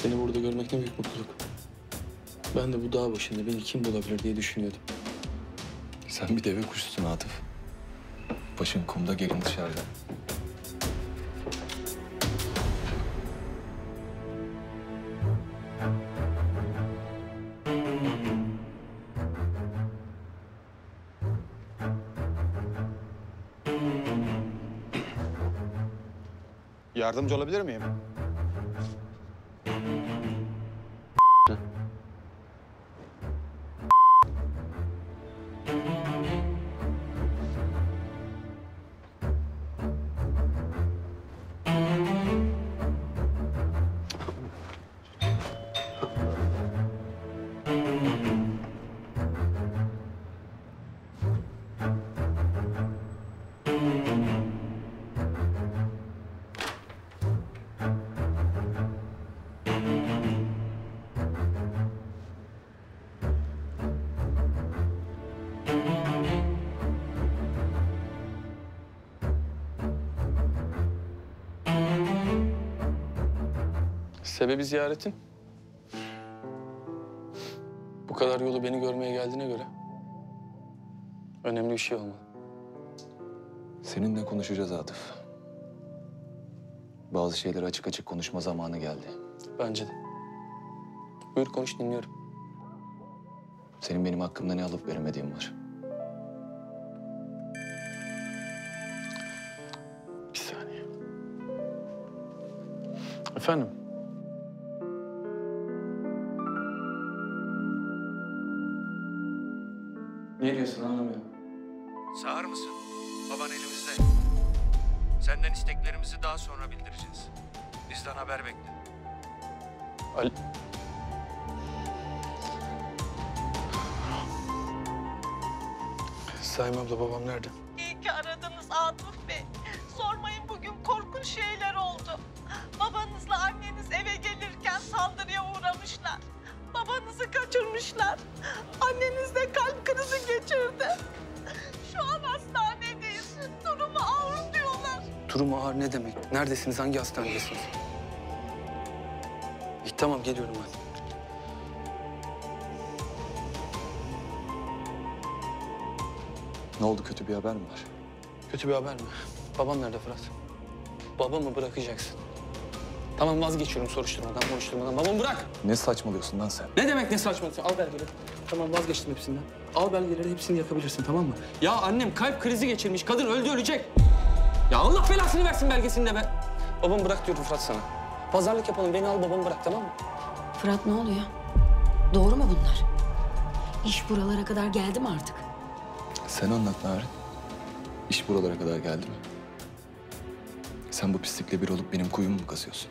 Seni burada görmek ne büyük mutluluk. Ben de bu dağ başında beni kim bulabilir diye düşünüyordum. Sen bir deve kuşusun Atıf. Başın kumda, gelin dışarıda. Yardımcı olabilir miyim? Sebebi ziyaretin? Bu kadar yolu beni görmeye geldiğine göre önemli bir şey olmalı. Seninle konuşacağız Atıf. Bazı şeyleri açık açık konuşma zamanı geldi. Bence de. Buyur konuş, dinliyorum. Senin benim hakkımda ne alıp veremediğin var. Bir saniye. Efendim? Ne diyorsun, anlamıyorum. Sağır mısın? Baban elimizde. Senden isteklerimizi daha sonra bildireceğiz. Bizden haber bekle. Ali... Saim abla, babam nerede? İyi ki aradınız Atıf Bey. Sormayın, bugün korkunç şeyler oldu. Babanızla anneniz eve gelirken saldırıya uğramışlar. Babanızı kaçırmışlar. Anneniz de kalp krizi geçirdi. Şu an hastanedeyiz. Durumu ağır diyorlar. Durumu ağır ne demek? Neredesiniz, hangi hastanedesiniz? İyi, tamam, geliyorum ben. Ne oldu, kötü bir haber mi var? Kötü bir haber mi? Babam nerede Fırat? Babamı bırakacaksın. Tamam, vazgeçiyorum soruşturmadan, konuşturmadan. Babamı bırak! Ne saçmalıyorsun lan sen? Ne demek ne saçmalıyorsun? Al belgeleri. Tamam, vazgeçtim hepsinden. Al belgeleri, hepsini yakabilirsin, tamam mı? Ya annem kalp krizi geçirmiş. Kadın öldü, ölecek. Ya Allah belasını versin belgesini de be. Babamı bırak diyorum Fırat sana. Pazarlık yapalım, beni al, babamı bırak, tamam mı? Fırat, ne oluyor? Doğru mu bunlar? İş buralara kadar geldi mi artık? Sen anlat Narin. İş buralara kadar geldi mi? Sen bu pislikle bir olup benim kuyumu mu kazıyorsun?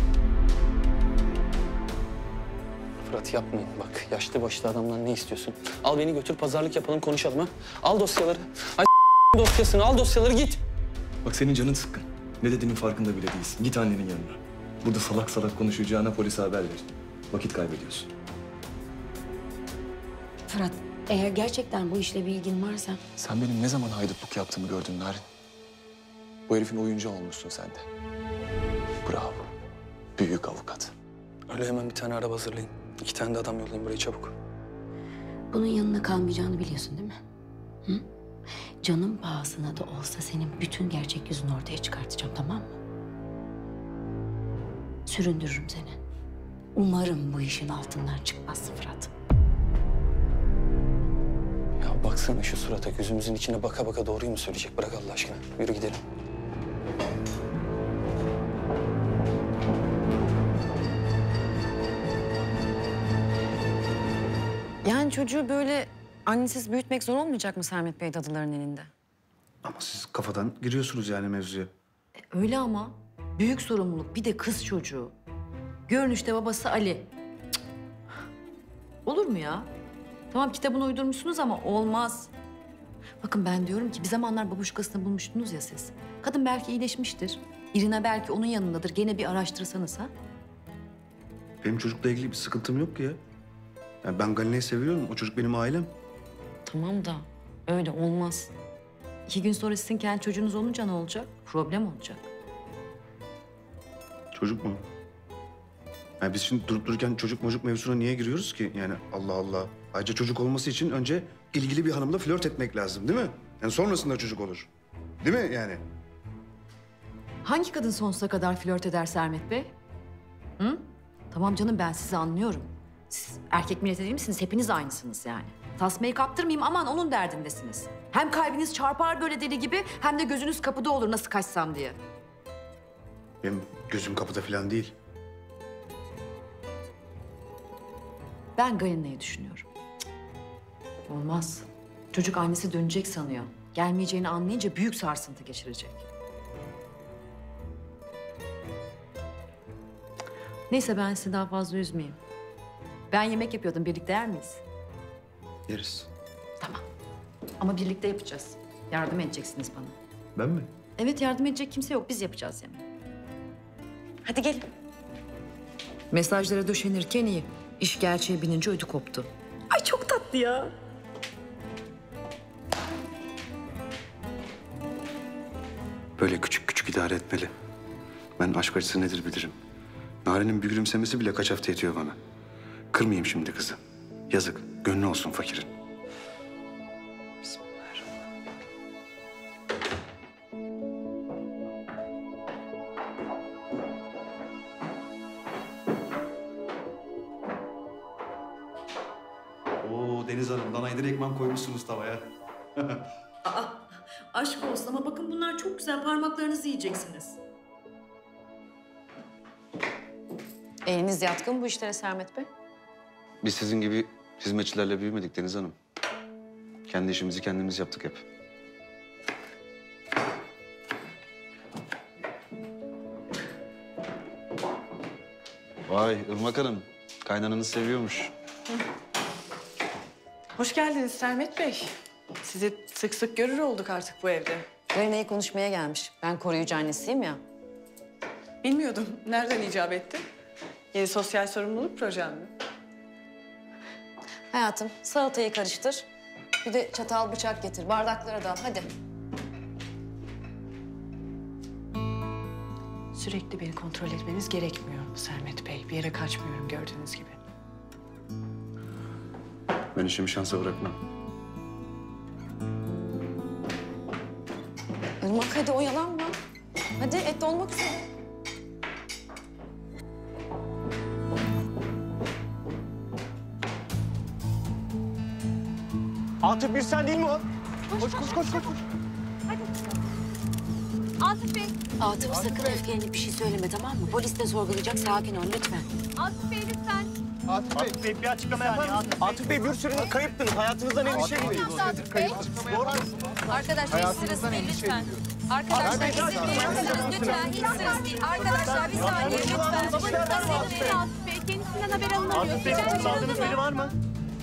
Fırat, yapmayın bak. Yaşlı başlı adamdan ne istiyorsun? Al beni götür, pazarlık yapalım, konuşalım ha. Al dosyaları. Ay dosyasını, al dosyaları, git. Bak senin canın sıkkın. Ne dediğinin farkında bile değilsin. Git annenin yanına. Burada salak salak konuşacağına polise haber ver. Vakit kaybediyorsun. Fırat, eğer gerçekten bu işle bir ilgin varsa... Sen benim ne zaman haydutluk yaptığımı gördün Narin. Bu herifin oyuncağı olmuşsun sen de. Bravo. Büyük avukat. Öyle hemen bir tane araba hazırlayın. 2 tane de adam yollayın buraya çabuk. Bunun yanına kalmayacağını biliyorsun değil mi? Hı? Canım pahasına da olsa senin bütün gerçek yüzünü ortaya çıkartacağım, tamam mı? Süründürürüm seni. Umarım bu işin altından çıkmazsın Fırat. Ya baksana şu surata, gözümüzün içine baka baka doğruyu mu söyleyecek? Bırak Allah aşkına. Yürü gidelim. Yani çocuğu böyle annesiz büyütmek zor olmayacak mı Sermet Bey dadıların elinde? Ama siz kafadan giriyorsunuz yani mevzuya. Öyle ama. Büyük sorumluluk. Bir de kız çocuğu. Görünüşte babası Ali. Cık. Olur mu ya? Tamam, kitabını uydurmuşsunuz ama olmaz. Bakın, ben diyorum ki bir zamanlar babuşkasını bulmuştunuz ya siz. Kadın belki iyileşmiştir. İrina belki onun yanındadır. Gene bir araştırsanız ha. Benim çocukla ilgili bir sıkıntım yok ki ya. Yani ben Galina'yı seviyorum. O çocuk benim ailem. Tamam da öyle olmaz. 2 gün sonra sizin kendi çocuğunuz olunca ne olacak? Problem olacak. Çocuk mu? Yani biz şimdi durup dururken çocuk mevzusuna niye giriyoruz ki? Yani Allah Allah. Ayrıca çocuk olması için önce ilgili bir hanımla flört etmek lazım değil mi? Yani sonrasında çocuk olur. Değil mi yani? Hangi kadın sonsuza kadar flört eder Sermet Bey? Hı? Tamam canım, ben sizi anlıyorum. Siz erkek milleti değil misiniz? Hepiniz aynısınız yani. Tasmayı kaptırmayayım, aman onun derdindesiniz. Hem kalbiniz çarpar böyle deli gibi, hem de gözünüz kapıda olur nasıl kaçsam diye. Benim gözüm kapıda falan değil. Ben Galina'yı düşünüyorum. Cık, olmaz. Çocuk annesi dönecek sanıyor. Gelmeyeceğini anlayınca büyük sarsıntı geçirecek. Neyse, ben sizi daha fazla üzmeyeyim. Ben yemek yapıyordum. Birlikte yer miyiz? Yeriz. Tamam. Ama birlikte yapacağız. Yardım edeceksiniz bana. Ben mi? Evet, yardım edecek kimse yok. Biz yapacağız yemeği. Hadi gelin. Mesajlara döşenirken iyi. İş gerçeğe binince ödü koptu. Ay çok tatlı ya. Böyle küçük küçük idare etmeli. Ben aşk acısı nedir bilirim. Narenin bir gülümsemesi bile kaç hafta yetiyor bana. Kırmayayım şimdi kızı. Yazık, gönlü olsun fakirin. Oo Deniz Hanım, danayı direktman koymuşsunuz tavaya. Aşk olsun ama bakın bunlar çok güzel. Parmaklarınızı yiyeceksiniz. Eliniz yatkın bu işlere Sermet Bey. Biz sizin gibi hizmetçilerle büyümedik Deniz Hanım. Kendi işimizi kendimiz yaptık hep. Vay Irmak Hanım, kaynananız seviyormuş. Hoş geldiniz Sermet Bey. Sizi sık sık görür olduk artık bu evde. Galina'yı konuşmaya gelmiş. Ben koruyucu annesiyim ya. Bilmiyordum. Nereden icap etti? Yeni sosyal sorumluluk projem mi? Hayatım, salatayı karıştır. Bir de çatal bıçak getir. Bardakları da hadi. Sürekli beni kontrol etmeniz gerekmiyor Sermet Bey. Bir yere kaçmıyorum gördüğünüz gibi. Ben işimi şansa bırakmam. Irmak hadi oyalanma. Hadi et olmak üzere. Atıf bir sen değil mi o? Koş. Atıf Bey. Atıf sakın öfkelenip bir şey söyleme, tamam mı? Polis de sorgulayacak, sakin ol lütfen. Atıf Bey lütfen. Atıf Bey bir açıklama yapar mısın? Atıf Bey bir süredir kayıptınız. Hayatınızdan endişe ediyoruz. Atıf Bey. Arkadaşlar hiç sırası değil lütfen. Arkadaşlar hiç sırası değil. Lütfen hiç sırası değil. Arkadaşlar bir saniye lütfen. Babanızdan sevgili Atıf Bey. Kendisinden haber alınamıyor. Atıf Bey sandığınız biri var mı?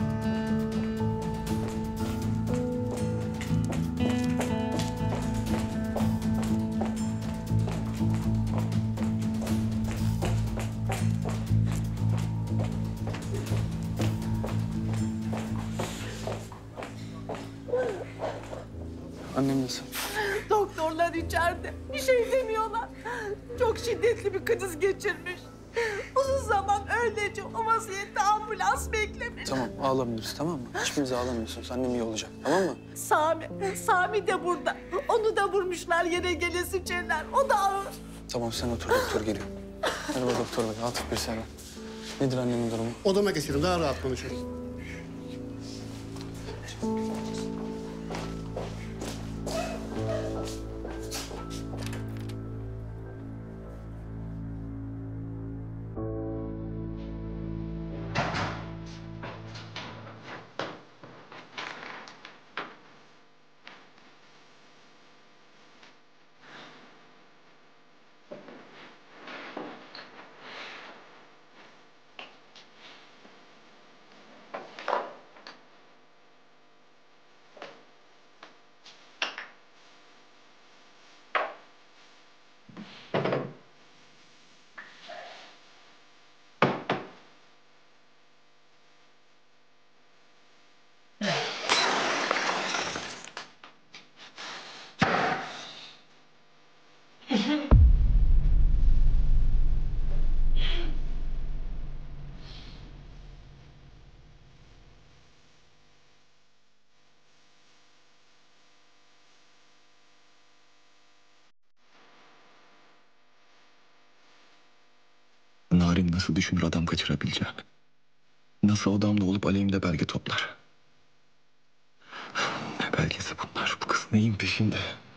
Annem nasıl? Doktorlar içeride. Bir şey demiyorlar. Çok şiddetli bir kriz geçirmiş. Uzun zaman öylece o vaziyette ambulans beklemiş. Tamam ağlamıyoruz tamam mı? Hiçbiriniz ağlamıyorsunuz. Annem iyi olacak tamam mı? Sami de burada. Onu da vurmuşlar yere gelesi çeler. O da ağır. Tamam sen otur doktor geliyor. Merhaba doktor bey. Atıf bir sene. Nedir annemin durumu? Odama geçelim, daha rahat konuşuruz. Narin nasıl düşünür adam kaçırabileceğim? Nasıl odamda olup aleyhimde belge toplar? Ne belgesi bunlar? Bu kız neyin peşinde?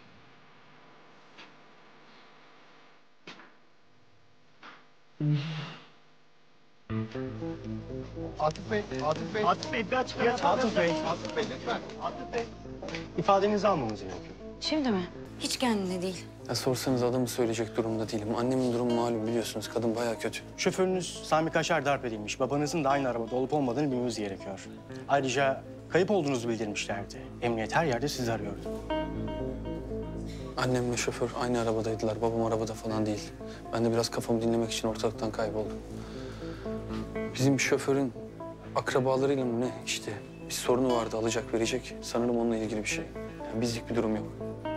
Atıf Bey bir açıklama. Atıf Bey lütfen. Atıf Bey. İfadenizi almamız gerekiyor. Şimdi mi? Hiç kendine değil. Ya sorsanız adamı söyleyecek durumda değilim. Annemin durumu malum biliyorsunuz. Kadın bayağı kötü. Şoförünüz Sami Kaşar darp edilmiş. Babanızın da aynı arabada olup olmadığını bilmemiz gerekiyor. Ayrıca kayıp olduğunuzu bildirmişlerdi. Emniyet her yerde sizi arıyordu. Annem ve şoför aynı arabadaydılar. Babam arabada falan değil. Ben de biraz kafamı dinlemek için ortalıktan kayboldum. Bizim şoförün akrabalarıyla mı ne işte bir sorunu vardı, alacak verecek. Sanırım onunla ilgili bir şey. Yani bizlik bir durum yok.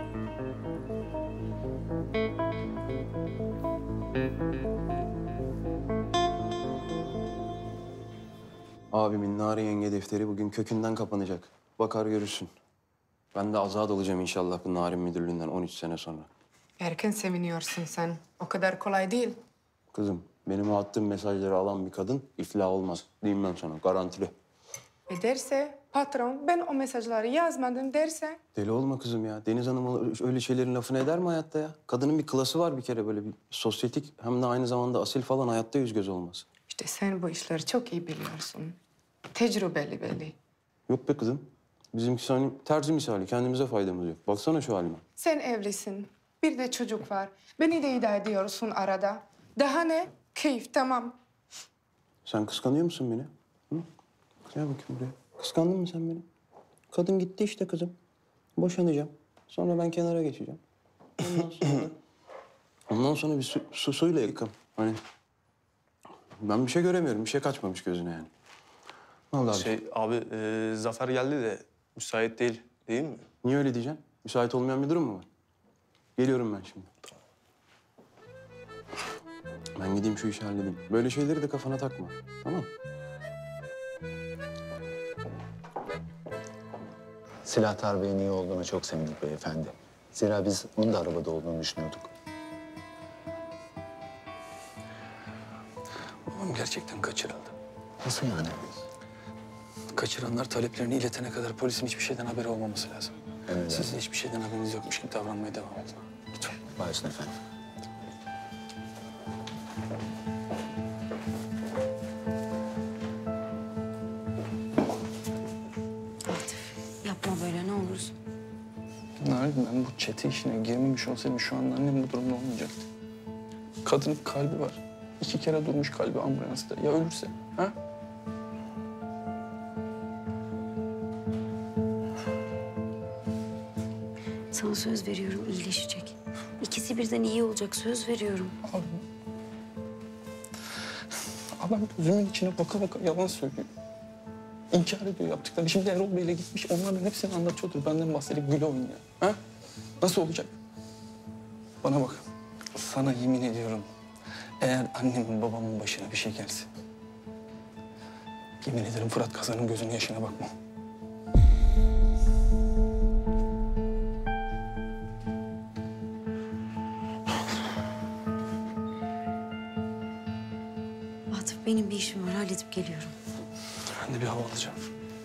Abimin Nare yenge defteri bugün kökünden kapanacak. Bakar görürsün. Ben de azat olacağım inşallah bu Narin müdürlüğünden 13 sene sonra. Erken seviniyorsun sen. O kadar kolay değil. Kızım, benim o attığım mesajları alan bir kadın iflah olmaz. Diyeyim ben sana, garantili. Derse patron ben o mesajları yazmadım derse Deli olma kızım ya. Deniz Hanım öyle şeylerin lafını eder mi hayatta ya? Kadının bir klası var bir kere böyle bir sosyetik hem de aynı zamanda asil falan hayatta yüz göz olmaz. işte sen bu işleri çok iyi biliyorsun. Tecrübeli belli. Yok be kızım. Bizimkisi hani terzi misali. Kendimize faydamız yok. Baksana şu halime. Sen evlisin. Bir de çocuk var. Beni de idare ediyorsun arada. Daha ne? Keyif tamam. Sen kıskanıyor musun beni? Hı? Gel bakayım buraya. Kıskandın mı sen beni? Kadın gitti işte kızım. Boşanacağım. Sonra ben kenara geçeceğim. Ondan sonra bir suyla yıkam. Hani ben bir şey göremiyorum. Bir şey kaçmamış gözüne yani. Ne oldu abi? Abi Zafer geldi de müsait değil mi? Niye öyle diyeceksin? Müsait olmayan bir durum mu var? Geliyorum ben şimdi. Ben gideyim şu işi halledeyim. Böyle şeyleri de kafana takma. Tamam. Silahtar Bey'in iyi olduğuna çok sevindik beyefendi. Zira biz onun da arabada olduğunu düşünüyorduk. Babam gerçekten kaçırıldı. Nasıl yani? Kaçıranlar taleplerini iletene kadar polisin hiçbir şeyden haberi olmaması lazım. Evet. Siz de hiçbir şeyden haberiniz yokmuş gibi davranmaya devam edin. Lütfen. Bağışlayın efendim. Yapma böyle ne olursun. Narin ben bu çete işine girmemiş olsaydım şu an annem bu durumda olmayacaktı. Kadının kalbi var. 2 kere durmuş kalbi ambulansta. Ya ölürse? Ha? Sana söz veriyorum iyileşecek. İkisi birden iyi olacak söz veriyorum. Abi. Adam gözümün içine baka baka yalan söylüyor. İnkar ediyor yaptıklarını. Şimdi Erol Bey'le gitmiş onların hepsini anlatıyordur. Benden bahsedip güle oynuyor. Ha? Nasıl olacak? Bana bak. Sana yemin ediyorum. Eğer annemin babamın başına bir şey gelse... yemin ederim Fırat Kazan'ın gözünün yaşına bakmam. Atıf benim bir işim var halledip geliyorum. Ben de bir hava alacağım.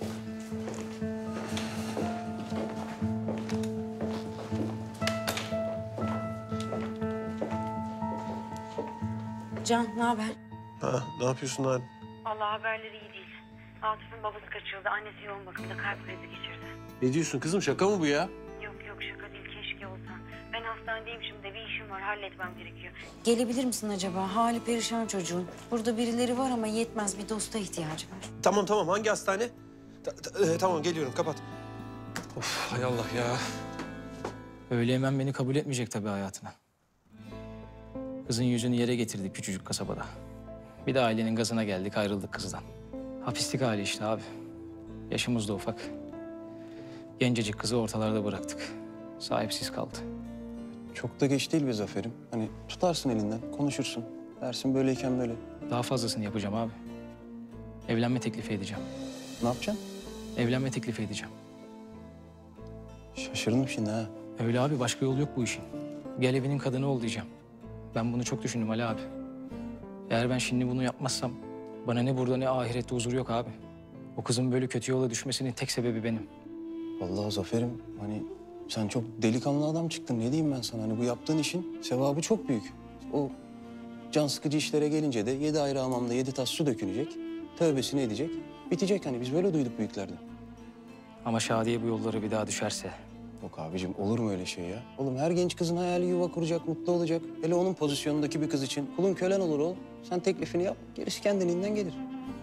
Can ne haber? Ha, ne yapıyorsun Narin? Allah haberleri iyi değil. Atıf'ın babası kaçırıldı. Annesi yoğun bakımda kalp krizi geçirdi. Ne diyorsun kızım? Şaka mı bu ya? Yok şaka değil keşke olsa. Ben hastanedeyim şimdi bir işim var halletmem gerekiyor. Gelebilir misin acaba? Hali perişan çocuğun. Burada birileri var ama yetmez bir dosta ihtiyacı var. Tamam. Hangi hastane? Tamam geliyorum. Kapat. Of hay Allah ya. Öyle hemen beni kabul etmeyecek tabii hayatına. Kızın yüzünü yere getirdik küçücük kasabada. Bir de ailenin gazına geldik, ayrıldık kızdan. Hapislik hali işte abi. Yaşımız da ufak. Gencecik kızı ortalarda bıraktık. Sahipsiz kaldı. Çok da geç değil be Zafer'im. Hani tutarsın elinden, konuşursun. Dersin böyleyken böyle. Daha fazlasını yapacağım abi. Evlenme teklifi edeceğim. Ne yapacaksın? Evlenme teklifi edeceğim. Şaşırdım şimdi ha. Öyle abi, başka yol yok bu işin. Gel evinin kadını ol diyeceğim. Ben bunu çok düşündüm Ali abi. Eğer ben şimdi bunu yapmazsam bana ne burada ne ahirette huzur yok abi. O kızın böyle kötü yola düşmesinin tek sebebi benim. Vallahi Zafer'im hani sen çok delikanlı adam çıktın. Ne diyeyim ben sana? Hani bu yaptığın işin sevabı çok büyük. O can sıkıcı işlere gelince de 7 ayrı hamamda 7 tas su dökülecek. Tövbesini edecek. Bitecek hani biz böyle duyduk büyüklerden. Ama Şadiye bu yollara bir daha düşerse... Yok abicim olur mu öyle şey ya? Oğlum her genç kızın hayali yuva kuracak, mutlu olacak. Hele onun pozisyonundaki bir kız için kulun kölen olur oğlum. Sen teklifini yap, gerisi kendiliğinden gelir.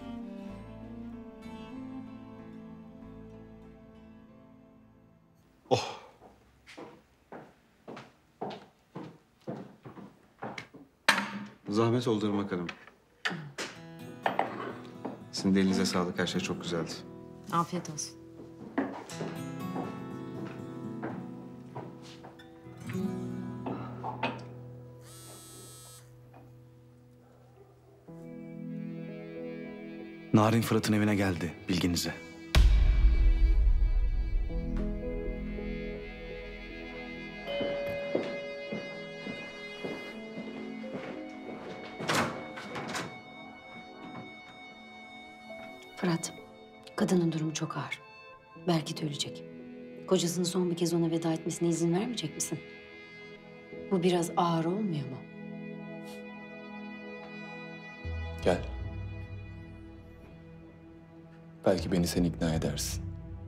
Zahmet oldu Irmak Hanım. Sizin de elinize sağlık. Her şey çok güzeldi. Afiyet olsun. Narin Fırat'ın evine geldi, bilginize. Fırat, kadının durumu çok ağır. Belki de ölecek. Kocasının son bir kez ona veda etmesine izin vermeyecek misin? Bu biraz ağır olmuyor mu? Gel. Belki beni sen ikna edersin.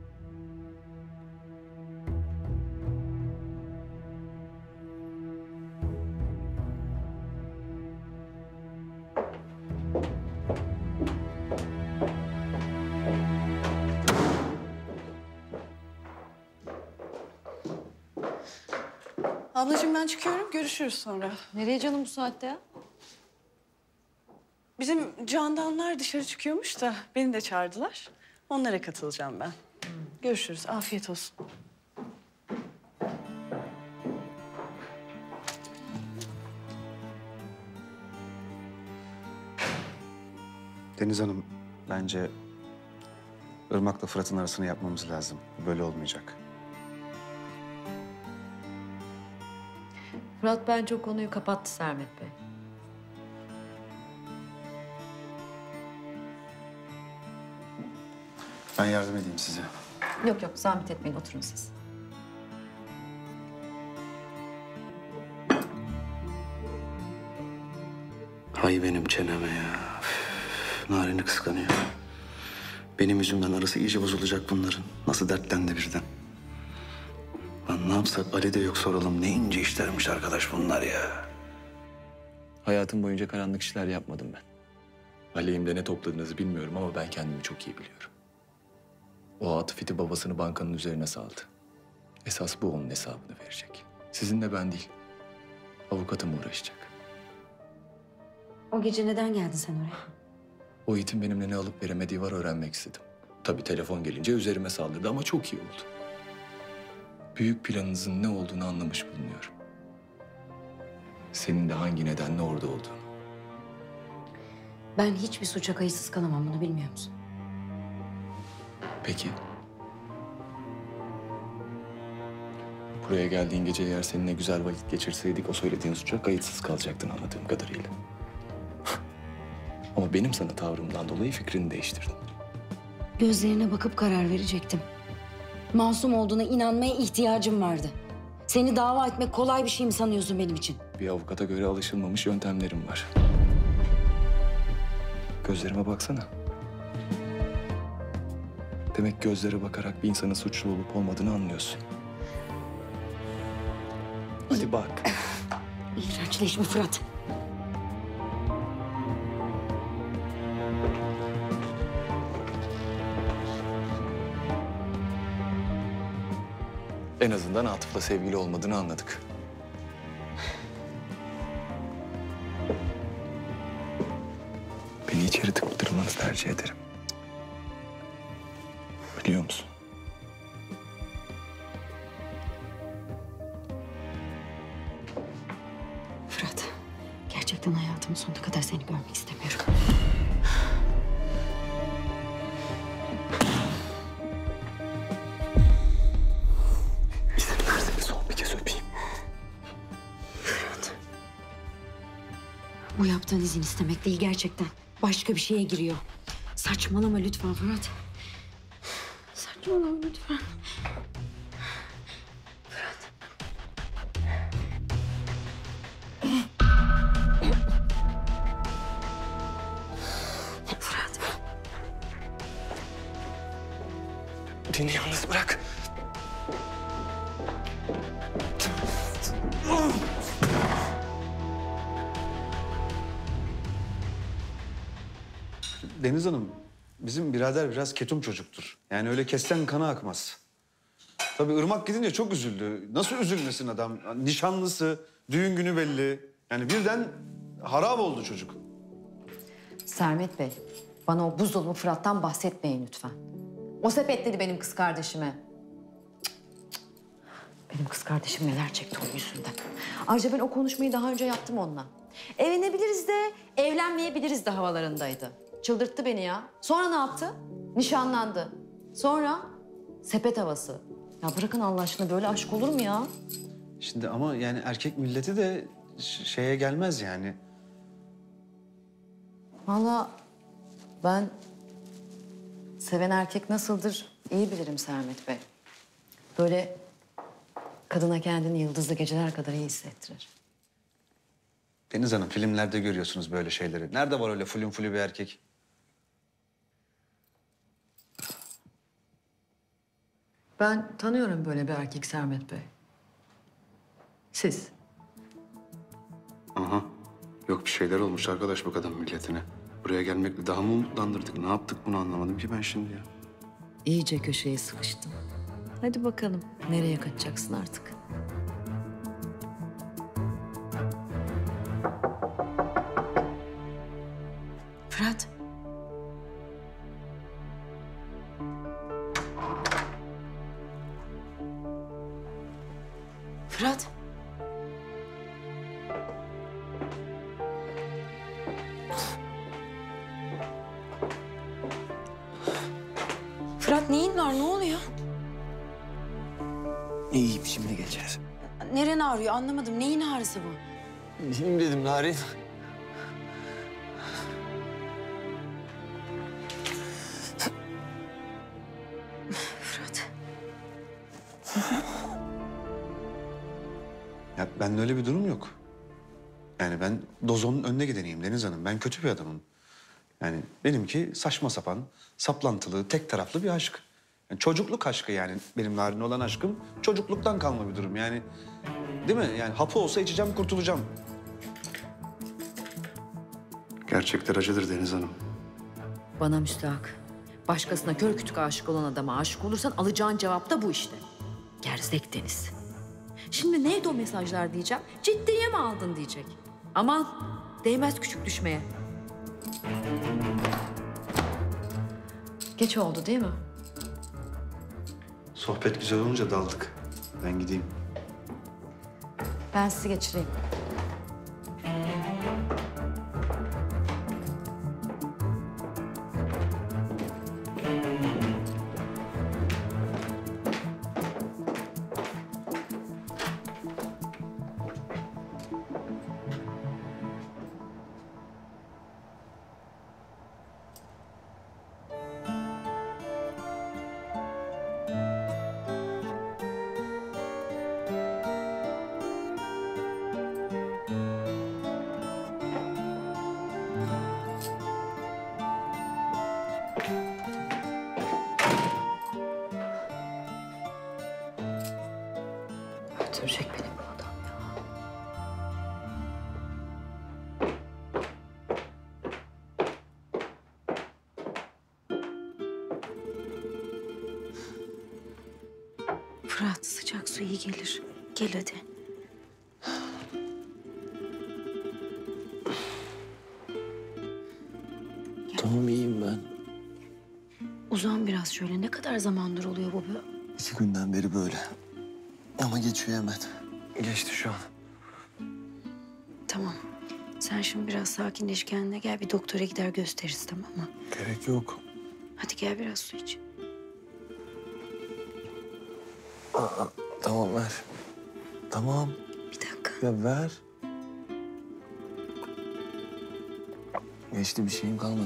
Ablacığım ben çıkıyorum. Görüşürüz sonra. Nereye canım bu saatte ya? Bizim Candanlar dışarı çıkıyormuş da beni de çağırdılar. Onlara katılacağım ben. Görüşürüz. Afiyet olsun. Deniz Hanım, bence Irmak'la Fırat'ın arasını yapmamız lazım. Böyle olmayacak. Fırat bence o konuyu kapattı Sermet Bey. Ben yardım edeyim size. Yok yok zahmet etmeyin oturun siz. Hay benim çeneme ya. Üf, Narin'i kıskanıyor. Benim yüzümden arası iyice bozulacak bunların. Nasıl dertlendi birden. Lan ne yapsak Ali de yok soralım. Ne ince işlermiş arkadaş bunlar ya. Hayatım boyunca karanlık işler yapmadım ben. Aleyhimde ne topladığınızı bilmiyorum ama ben kendimi çok iyi biliyorum. O Atıf iti babasını bankanın üzerine saldı. Esas bu onun hesabını verecek. Sizinle ben değil. Avukatım uğraşacak. O gece neden geldin sen oraya? O itin benimle ne alıp veremediği var öğrenmek istedim. Tabii telefon gelince üzerime saldırdı ama çok iyi oldu. Büyük planınızın ne olduğunu anlamış bulunuyorum. Senin de hangi nedenle orada olduğunu. Ben hiçbir suça kayıtsız kalamam, bunu bilmiyor musun? Peki. Buraya geldiğin gece eğer seninle güzel vakit geçirseydik o söylediğin suça kayıtsız kalacaktın anladığım kadarıyla. Ama benim sana tavrımdan dolayı fikrini değiştirdin. Gözlerine bakıp karar verecektim. Masum olduğuna inanmaya ihtiyacım vardı. Seni dava etmek kolay bir şey mi sanıyorsun benim için? Bir avukata göre alışılmamış yöntemlerim var. Gözlerime baksana. Demek gözlere bakarak bir insanın suçlu olup olmadığını anlıyorsun. Hadi bak. İğrençleşme Fırat. En azından Atıf'la sevgili olmadığını anladık. Beni içeri tıktırmanızı tercih ederim. Biliyor musun? Fırat, gerçekten hayatımın sonuna kadar seni görmek istemiyorum. İzin ver seni son bir kez öpeyim. Fırat. Bu yaptığın izin istemek değil gerçekten. Başka bir şeye giriyor. Saçmalama lütfen Fırat. Saçmalama lütfen. Fırat. Beni yalnız bırak. Deniz Hanım, bizim birader biraz ketum çocuktur. Yani öyle kesten kana akmaz. Tabii Irmak gidince çok üzüldü. Nasıl üzülmesin adam? Nişanlısı, düğün günü belli. Yani birden harap oldu çocuk. Sermet Bey, bana o buzdolabı Fırat'tan bahsetmeyin lütfen. O sepetledi benim kız kardeşime. Benim kız kardeşim neler çekti onun yüzünden. Ayrıca ben o konuşmayı daha önce yaptım onunla. Evlenebiliriz de, evlenmeyebiliriz de havalarındaydı. Çıldırttı beni ya. Sonra ne yaptı? Nişanlandı. Sonra sepet havası. Ya bırakın Allah aşkına, böyle aşk olur mu ya? Şimdi ama yani erkek milleti de şeye gelmez yani. Vallahi ben seven erkek nasıldır iyi bilirim Sermet Bey. Böyle kadına kendini yıldızlı geceler kadar iyi hissettirir. Deniz Hanım, filmlerde görüyorsunuz böyle şeyleri. Nerede var öyle fulün fulü bir erkek? Ben tanıyorum böyle bir erkek Sermet Bey. Siz? Aha. Yok bir şeyler olmuş arkadaş bu kadın milletine. Buraya gelmekle daha mı umutlandırdık? Ne yaptık bunu anlamadım ki ben şimdi ya. İyice köşeye sıkıştım. Hadi bakalım nereye kaçacaksın artık? Fırat. Fırat. Fırat neyin var? Ne oluyor? İyiyim, şimdi geçer. Neren ağrıyor? Anlamadım. Neyin ağrısı bu? Şimdi dedim Narin. Fırat. Ya bende öyle bir durum yok. Yani ben dozonun önüne gideneyim Deniz Hanım. Ben kötü bir adamım. Yani benimki saçma sapan, saplantılı, tek taraflı bir aşk. Yani çocukluk aşkı yani. Benim Narin'le olan aşkım çocukluktan kalma bir durum yani. Değil mi? Yani hapı olsa içeceğim, kurtulacağım. Gerçekler acıdır Deniz Hanım. Bana müstahak. Başkasına kör kütük aşık olan adama aşık olursan alacağın cevap da bu işte. Gerzek Deniz. Şimdi neydi o mesajlar diyeceğim. Ciddiye mi aldın diyecek. Aman değmez küçük düşmeye. Geç oldu değil mi? Sohbet güzel olunca daldık. Ben gideyim. Ben sizi geçireyim. Öldürecek beni bu adam ya. Fırat sıcak su iyi gelir. Gel hadi. Tamam, iyiyim ben. Uzan biraz şöyle. Ne kadar zamandır oluyor bu? 2 günden beri böyle. Ama geçiyor hemen. Geçti şu an. Tamam. Sen şimdi biraz sakinleş, kendine gel. Bir doktora gider gösteririz, tamam mı? Gerek yok. Hadi gel biraz su iç. Aa, tamam ver. Tamam. Bir dakika. Ya ver. Geçti, bir şeyim kalmadı.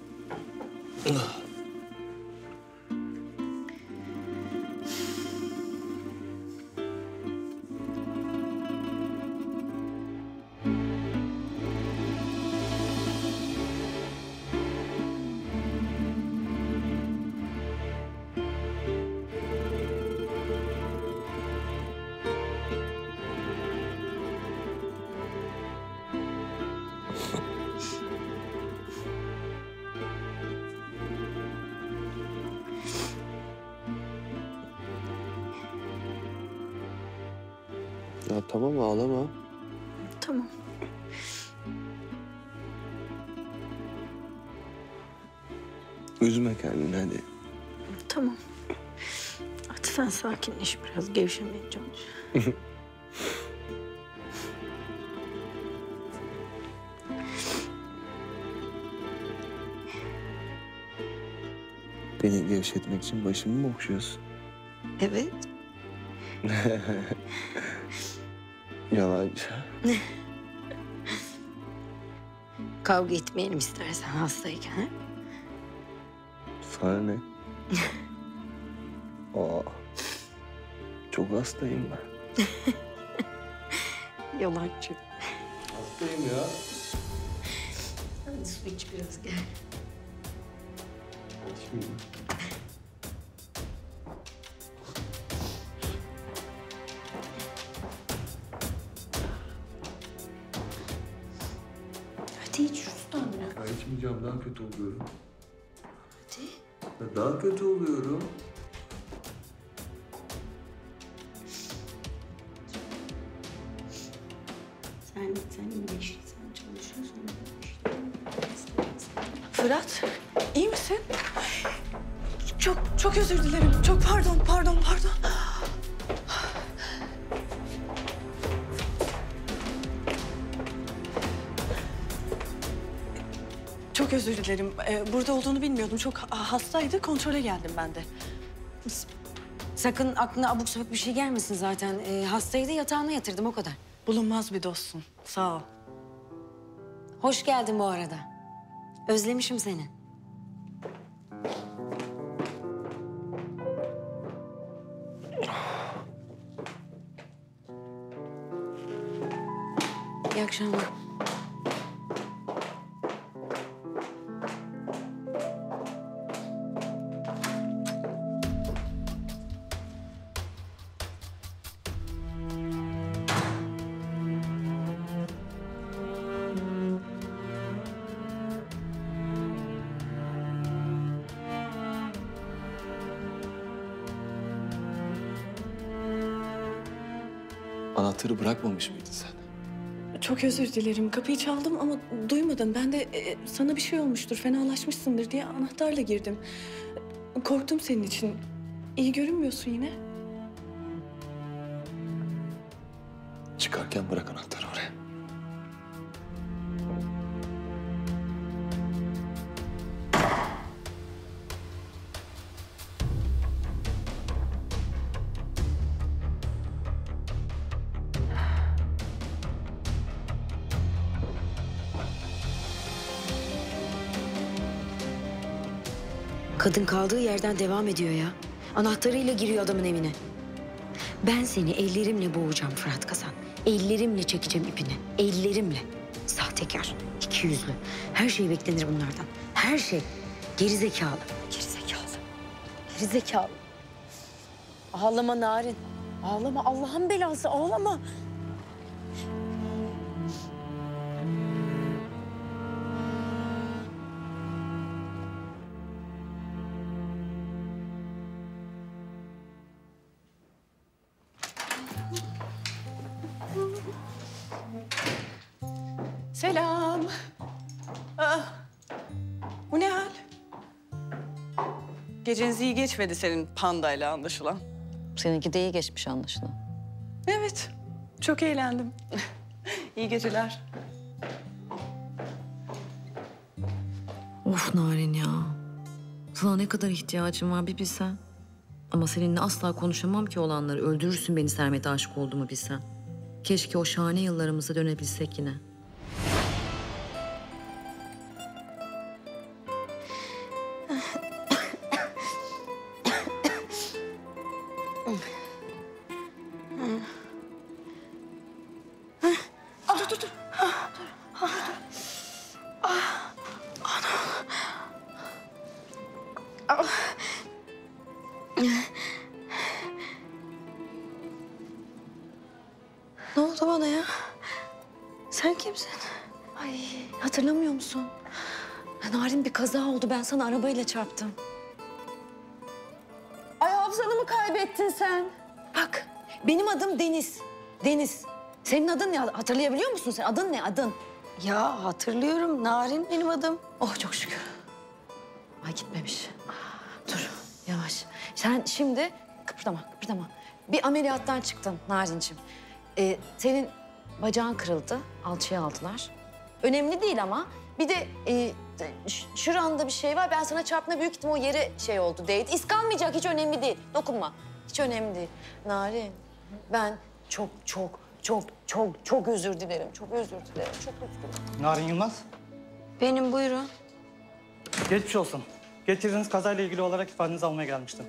Ya tamam, ağlama. Tamam. Üzme kendini hadi. Tamam. Hadi sen sakinleş biraz. Gevşemeye çalış. Beni gevşetmek için başımı mı okşuyorsun? Evet. Yalancı. Kavga etmeyelim istersen hastayken. Ha? Sana ne? Aa, çok hastayım ben. Yalancı. Hastayım ya. Hadi su iç biraz gel. Şimdi. Hadi iç Ruslan. Ya içmeyeceğim, daha kötü oluyorum. Hadi. Ya daha kötü oluyorum. Sen iyileşirsen çalışıyorsun. Fırat, iyi misin? Çok özür dilerim. Çok pardon. Çok özür dilerim. Burada olduğunu bilmiyordum. Çok hastaydı. Kontrole geldim ben de. Sakın aklına abuk sabuk bir şey gelmesin zaten. Hastaydı, yatağına yatırdım o kadar. Bulunmaz bir dostsun. Sağ ol. Hoş geldin bu arada. Özlemişim seni. İyi akşamlar. Anahtarı bırakmamış mıydın sen? Çok özür dilerim. Kapıyı çaldım ama duymadın. Ben de sana bir şey olmuştur, fenalaşmışsındır diye anahtarla girdim. Korktum senin için. İyi görünmüyorsun yine. Çıkarken bırak anahtarı oraya. Kadın kaldığı yerden devam ediyor ya. Anahtarıyla giriyor adamın evine. Ben seni ellerimle boğacağım Fırat Kazan. Ellerimle çekeceğim ipini. Ellerimle. Sahtekar, ikiyüzlü. Her şey beklenir bunlardan. Her şey. Gerizekalı. Gerizekalı. Ağlama Narin. Ağlama. Allah'ın belası. Ağlama. Selam. Bu ne hal? Geceniz iyi geçmedi senin pandayla anlaşılan. Seninki de iyi geçmiş anlaşılan. Evet, çok eğlendim. İyi geceler. Of Narin ya. Sana ne kadar ihtiyacım var bir bilsen. Ama seninle asla konuşamam ki olanları. Öldürürsün beni Sermet'e aşık olduğumu bilsen. Keşke o şahane yıllarımıza dönebilsek yine. dur. Ne oldu bana ya? Sen kimsin? Ay hatırlamıyor musun? Narin bir kaza oldu. Ben sana arabayla çarptım. Ay hafızanı mı kaybettin sen? Bak benim adım Deniz. Deniz. Senin adın ne? Hatırlayabiliyor musun sen? Adın ne? Adın? Ya hatırlıyorum. Narin benim adım. Oh çok şükür. Ay gitmemiş. Dur yavaş. Sen şimdi kıpırdama. Bir ameliyattan çıktın Narinciğim. Senin bacağın kırıldı. Alçıya aldılar. Önemli değil ama. Bir de şuranda bir şey var. Ben sana çarptığımda büyük ihtimal o yere şey oldu, değdi. İz kalmayacak, hiç önemli değil. Dokunma. Hiç önemli değil. Narin, ben çok özür dilerim. Çok özür dilerim. Narin Yılmaz. Benim, buyurun. Geçmiş olsun. Geçirdiğiniz kazayla ilgili olarak ifadenizi almaya gelmiştim.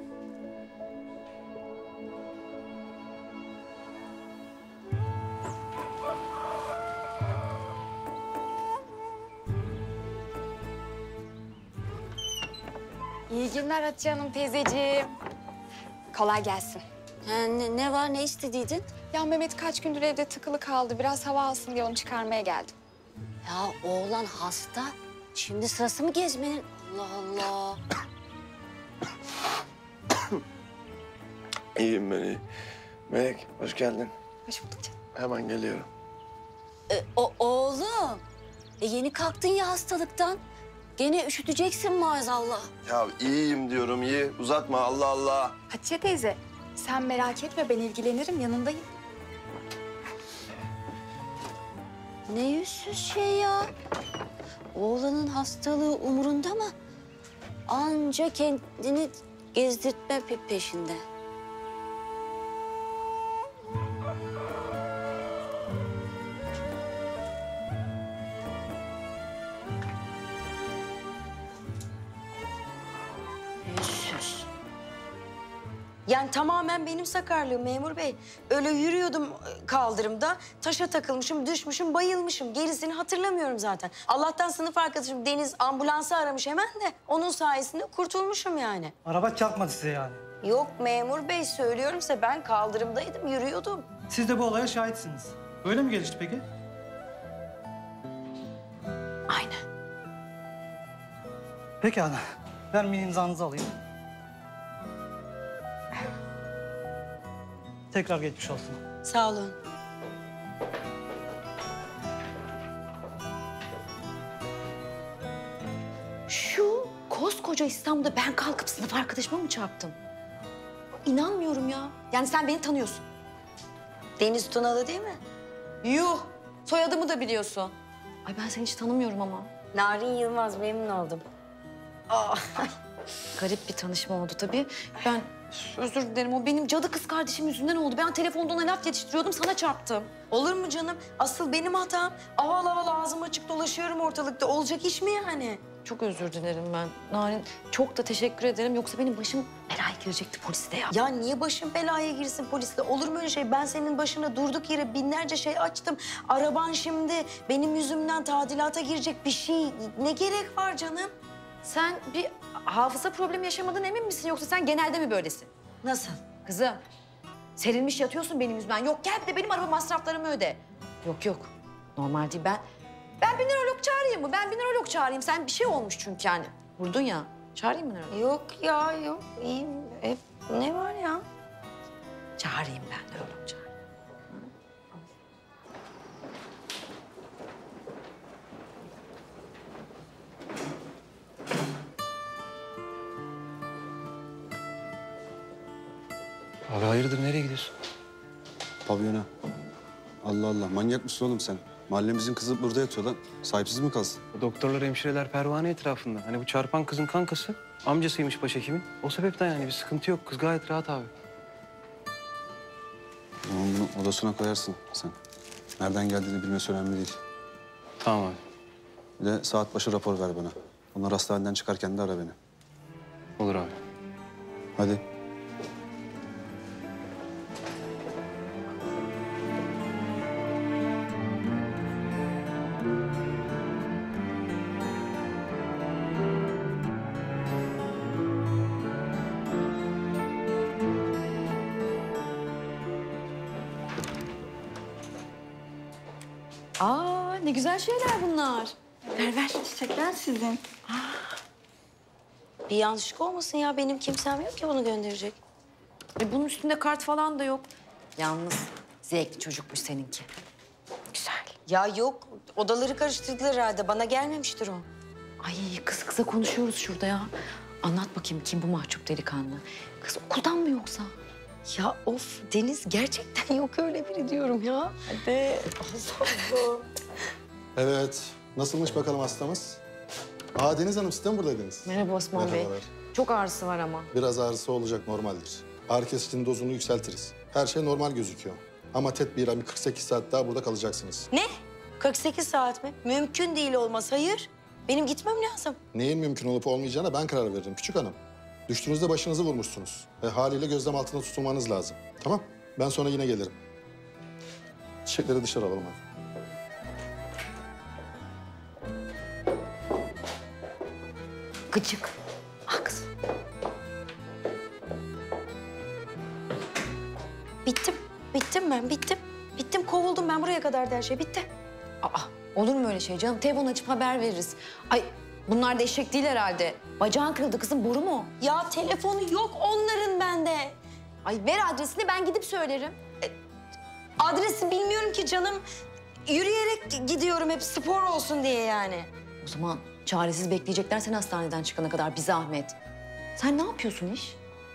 İyi günler Hatice Hanım teyzeciğim. Kolay gelsin. Ne var, ne istediydin? Ya Mehmet kaç gündür evde tıkılı kaldı. Biraz hava alsın diye onu çıkarmaya geldim. Ya oğlan hasta. Şimdi sırası mı gezmenin? Allah Allah. İyiyim ben iyi. Melek hoş geldin. Hoş bulduk canım. Hemen geliyorum. Oğlum, yeni kalktın ya hastalıktan. Gene üşüteceksin maazallah. Ya iyiyim diyorum iyi. Uzatma Allah Allah. Hatice teyze sen merak etme ben ilgilenirim yanındayım. Ne yüzsüz şey ya. Oğlanın hastalığı umurunda mı? Anca kendini gezdirtme peşinde. Yüzsüz. Yani tamamen benim sakarlığım memur bey. Öyle yürüyordum kaldırımda, taşa takılmışım, düşmüşüm, bayılmışım. Gerisini hatırlamıyorum zaten. Allah'tan sınıf arkadaşım Deniz ambulansı aramış hemen de onun sayesinde kurtulmuşum yani. Araba çarpmadı size yani. Yok memur bey, söylüyorum size ben kaldırımdaydım, yürüyordum. Siz de bu olaya şahitsiniz. Öyle mi gelişti peki? Aynen. Peki ana. Ben bir imzanızı alayım. Tekrar geçmiş olsun. Sağ olun. Şu koskoca İstanbul'da ben kalkıp sınıf arkadaşıma mı çarptım? İnanmıyorum ya. Yani sen beni tanıyorsun. Deniz Tunalı değil mi? Yuh! Soyadımı da biliyorsun. Ay ben seni hiç tanımıyorum ama. Narin Yılmaz, memnun oldum. Garip bir tanışma oldu tabii. Ben özür dilerim, o benim cadı kız kardeşim yüzünden oldu. Ben telefonda ona laf yetiştiriyordum, sana çarptım. Olur mu canım? Asıl benim hatam. Aval aval ağzım açık dolaşıyorum ortalıkta. Olacak iş mi yani? Çok özür dilerim ben. Narin, çok da teşekkür ederim. Yoksa benim başım belaya girecekti poliste ya. Ya niye başın belaya girsin polisle? Olur mu öyle şey? Ben senin başına durduk yere binlerce şey açtım. Araban şimdi benim yüzümden tadilata girecek bir şey. Ne gerek var canım? Sen bir hafıza problemi yaşamadın emin misin? Yoksa sen genelde mi böylesin? Nasıl? Kızım, serilmiş yatıyorsun benim yüzümden. Yok gel bir de benim araba masraflarımı öde. Yok. Normal değil. Ben bir nörolog çağırayım mı? Ben bir nörolog çağırayım. Sen bir şey olmuş çünkü yani. Vurdun ya. Çağırayım mı nörolog? Yok ya, yok. İyiyim. Ne var ya? Çağırayım ben nörolog çağırayım. Abi hayırdır, nereye gidiyorsun? Pavyona. Allah Allah, manyak mısın oğlum sen? Mahallemizin kızı burada yatıyor lan. Sahipsiz mi kalsın? Doktorlar, hemşireler pervane etrafında. Hani bu çarpan kızın kankası, amcasıymış başhekimin. O sebepten yani bir sıkıntı yok. Kız gayet rahat abi. Tamam, bunu odasına koyarsın sen. Nereden geldiğini bilmesi önemli değil. Tamam abi. Bir de saat başı rapor ver bana. Onlar hastaneden çıkarken de ara beni. Olur abi. Hadi. Aa, ne güzel şeyler bunlar. Ver ver. Çiçekler sizin. Bir yanlışlık olmasın ya. Benim kimsem yok ki bunu gönderecek. Bunun üstünde kart falan da yok. Yalnız zevkli çocukmuş seninki. Güzel. Ya yok. Odaları karıştırdılar herhalde. Bana gelmemiştir o. Ay kız kıza konuşuyoruz şurada ya. Anlat bakayım kim bu mahcup delikanlı? Kız okuldan mı yoksa? Ya of Deniz gerçekten yok öyle biri diyorum ya. Hadi. Allah Allah. Evet. Nasılmış bakalım hastamız? Deniz Hanım siz de mi buradaydınız? Merhaba Osman Bey. Merhabalar. Çok ağrısı var ama. Biraz ağrısı olacak normaldir. Ağrı kesicinin dozunu yükseltiriz. Her şey normal gözüküyor. Ama tedbiren bir 48 saat daha burada kalacaksınız. Ne? 48 saat mi? Mümkün değil olmaz. Hayır. Benim gitmem lazım. Neyin mümkün olup olmayacağına ben karar veririm küçük hanım. Düştüğünüzde başınızı vurmuşsunuz. Haliyle gözlem altında tutulmanız lazım. Tamam? Ben sonra yine gelirim. Çiçekleri dışarı alalım hadi. Gıcık. Ah kız. Bittim. Bittim ben. Bittim. Bittim. Kovuldum ben. Buraya kadar her şey bitti. Aa, olur mu öyle şey canım? Telefon açıp haber veririz. Ay bunlar da eşek değil herhalde. Bacağın kırıldı kızım, boru mu? Ya telefonu yok onların bende. Ay ver adresini, ben gidip söylerim. Adresi bilmiyorum ki canım. Yürüyerek gidiyorum hep spor olsun diye yani. O zaman çaresiz bekleyecekler sen hastaneden çıkana kadar, bir zahmet. Sen ne yapıyorsun iş?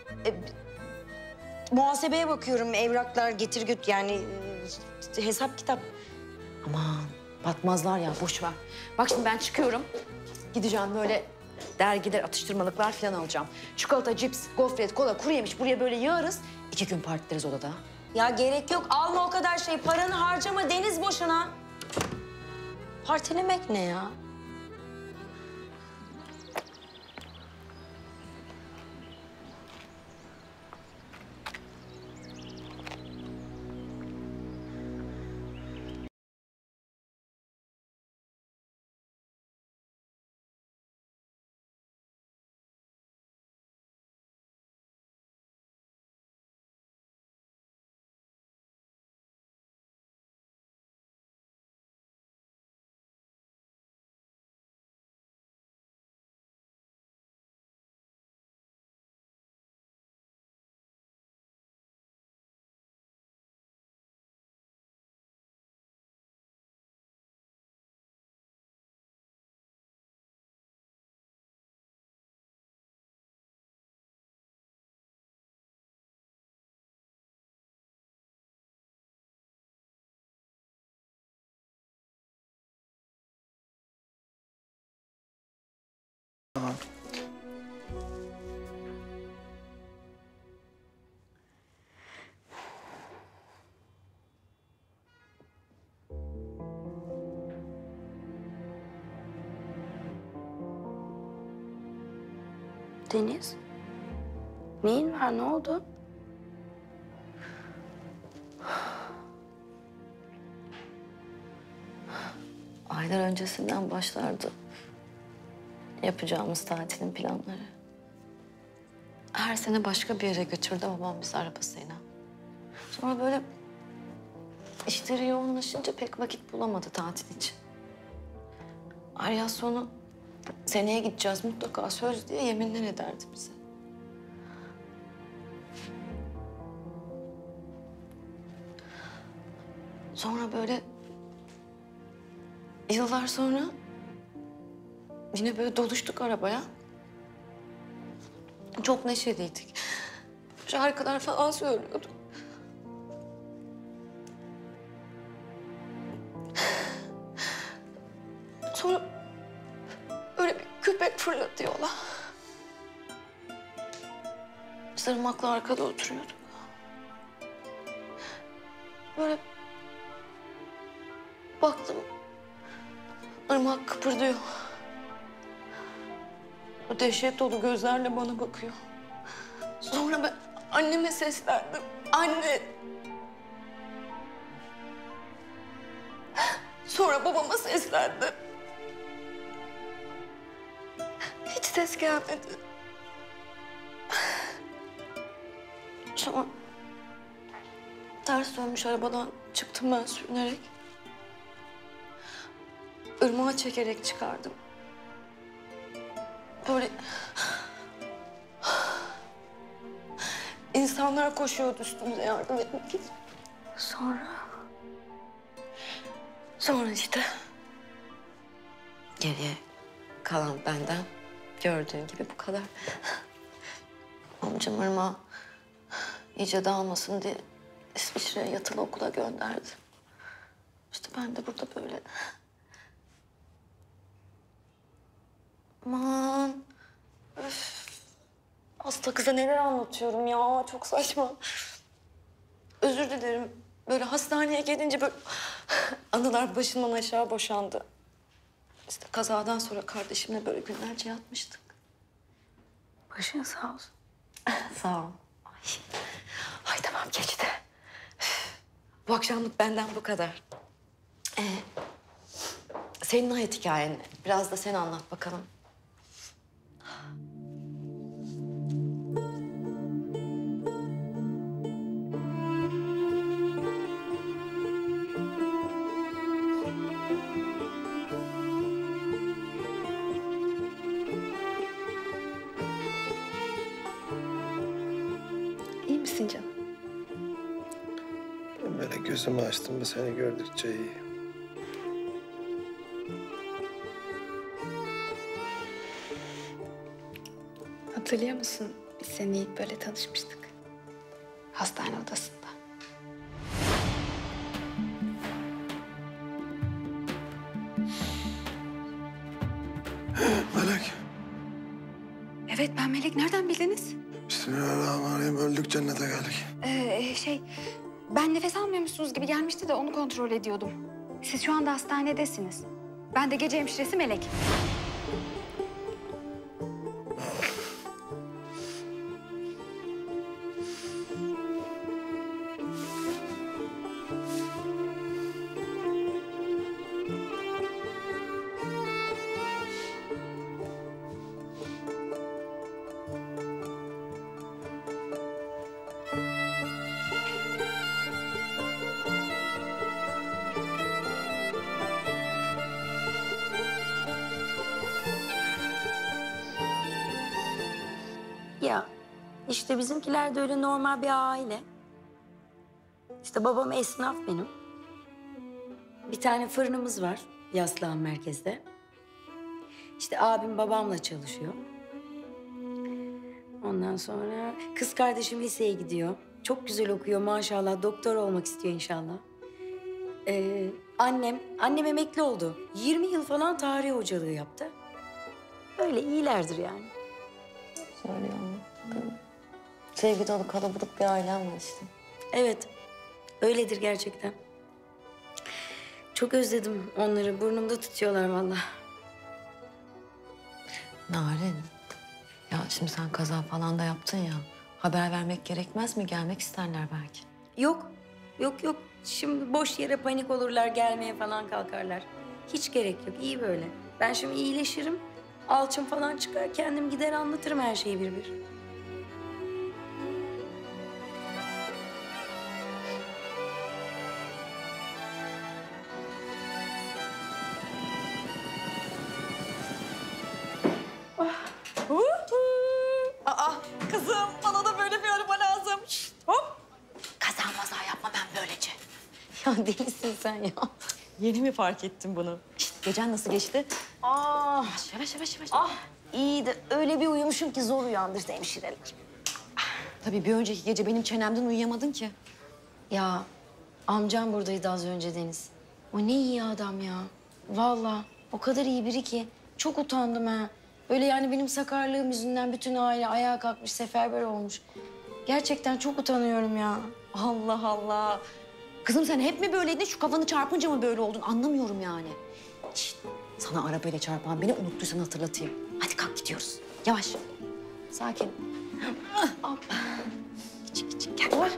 Muhasebeye bakıyorum. Evraklar getir götür yani hesap kitap. Aman batmazlar ya, boş ver. Bak şimdi ben çıkıyorum. Gideceğim böyle dergiler, atıştırmalıklar falan alacağım. Çikolata, cips, gofret, kola, kuru yemiş buraya böyle yığarız. 2 gün partileriz odada. Ya gerek yok. Alma o kadar şey. Paranı harcama Deniz boşuna. Partilemek ne ya? Deniz, neyin var, ne oldu? Aylar öncesinden başlardı yapacağımız tatilin planları. Her sene başka bir yere götürdü babam bizi arabasıyla. Sonra böyle işleri yoğunlaşınca pek vakit bulamadı tatil için. Yaz sonu seneye gideceğiz mutlaka söz diye yeminler ederdi bize. Sonra böyle yıllar sonra yine böyle doluştuk arabaya. Çok neşeliydik. Şarkılar falan söylüyordu. Sonra öyle bir köpek fırladı yola. Biz Irmak'la arkada oturuyorduk. Böyle baktım, Irmak kıpırdıyor. O dehşet dolu gözlerle bana bakıyor. Sonra ben anneme seslendim. Anne! Sonra babama seslendim. Hiç ses gelmedi. Sonra ters dönmüş arabadan çıktım ben sürünerek. ırmağa çekerek çıkardım. Böyle... İnsanlar koşuyordu üstümüze yardım etmek için. Sonra işte... Geriye kalan benden gördüğün gibi bu kadar. Amcam ırmağı iyice dağılmasın diye İsviçre'ye yatılı okula gönderdi. İşte ben de burada böyle... Aman. Öf. Hasta kıza neler anlatıyorum ya. Çok saçma. Özür dilerim. Böyle hastaneye gelince böyle anılar başımdan aşağı boşandı. İşte kazadan sonra kardeşimle böyle günlerce yatmıştık. Başın sağ olsun. Sağ ol. Ay tamam geçti. Bu akşamlık benden bu kadar. Senin hayat hikayen biraz da sen anlat bakalım. İyi misin canım? Böyle gözümü açtım mı seni gördükçe iyi. Hatırlıyor musun? Biz seninle ilk böyle tanışmıştık. Hastane odasında. Melek. Evet ben Melek. Nereden bildiniz? Bismillahirrahmanirrahim. Öldük cennete geldik. Ben nefes almıyormuşsunuz gibi gelmişti de onu kontrol ediyordum. Siz şu anda hastanedesiniz. Ben de gece hemşiresi Melek. Ya işte bizimkiler de öyle normal bir aile. İşte babam esnaf benim. Bir tane fırınımız var Yaslağan merkezde. İşte abim babamla çalışıyor. Ondan sonra kız kardeşim liseye gidiyor. Çok güzel okuyor maşallah. Doktor olmak istiyor inşallah. Annem emekli oldu. 20 yıl falan tarih hocalığı yaptı. Öyle iyilerdir yani. Söylüyorum. Sevgi dolu kalabalık bir ailem var işte. Evet, öyledir gerçekten. Çok özledim onları. Burnumda tutuyorlar vallahi. Narin, ya şimdi sen kaza falan da yaptın ya. Haber vermek gerekmez mi? Gelmek isterler belki. Yok. Şimdi boş yere panik olurlar, gelmeye falan kalkarlar. Hiç gerek yok, iyi böyle. Ben şimdi iyileşirim, alçım falan çıkar, kendim gider anlatırım her şeyi bir bir. Aa kızım bana da böyle bir araba lazım. Hop. Kaza maza yapma ben böylece. Ya delisin sen ya. Yeni mi fark ettin bunu? Gecen nasıl geçti? Yavaş. İyi de öyle bir uyumuşum ki zor uyandırdı hemşireler. Tabii bir önceki gece benim çenemden uyuyamadın ki. Ya amcam buradaydı az önce Deniz. O ne iyi adam ya. Vallahi o kadar iyi biri ki. Çok utandım ha. Böyle yani benim sakarlığım yüzünden bütün aile ayağa kalkmış, seferber olmuş. Gerçekten çok utanıyorum ya. Allah Allah. Kızım sen hep mi böyleydin? Şu kafanı çarpınca mı böyle oldun? Anlamıyorum yani. Şişt, sana arabayla çarpan beni unuttuysan hatırlatayım. Hadi kalk gidiyoruz. Yavaş. Sakin. Hoppa. Küçük. Gel. Yavaş.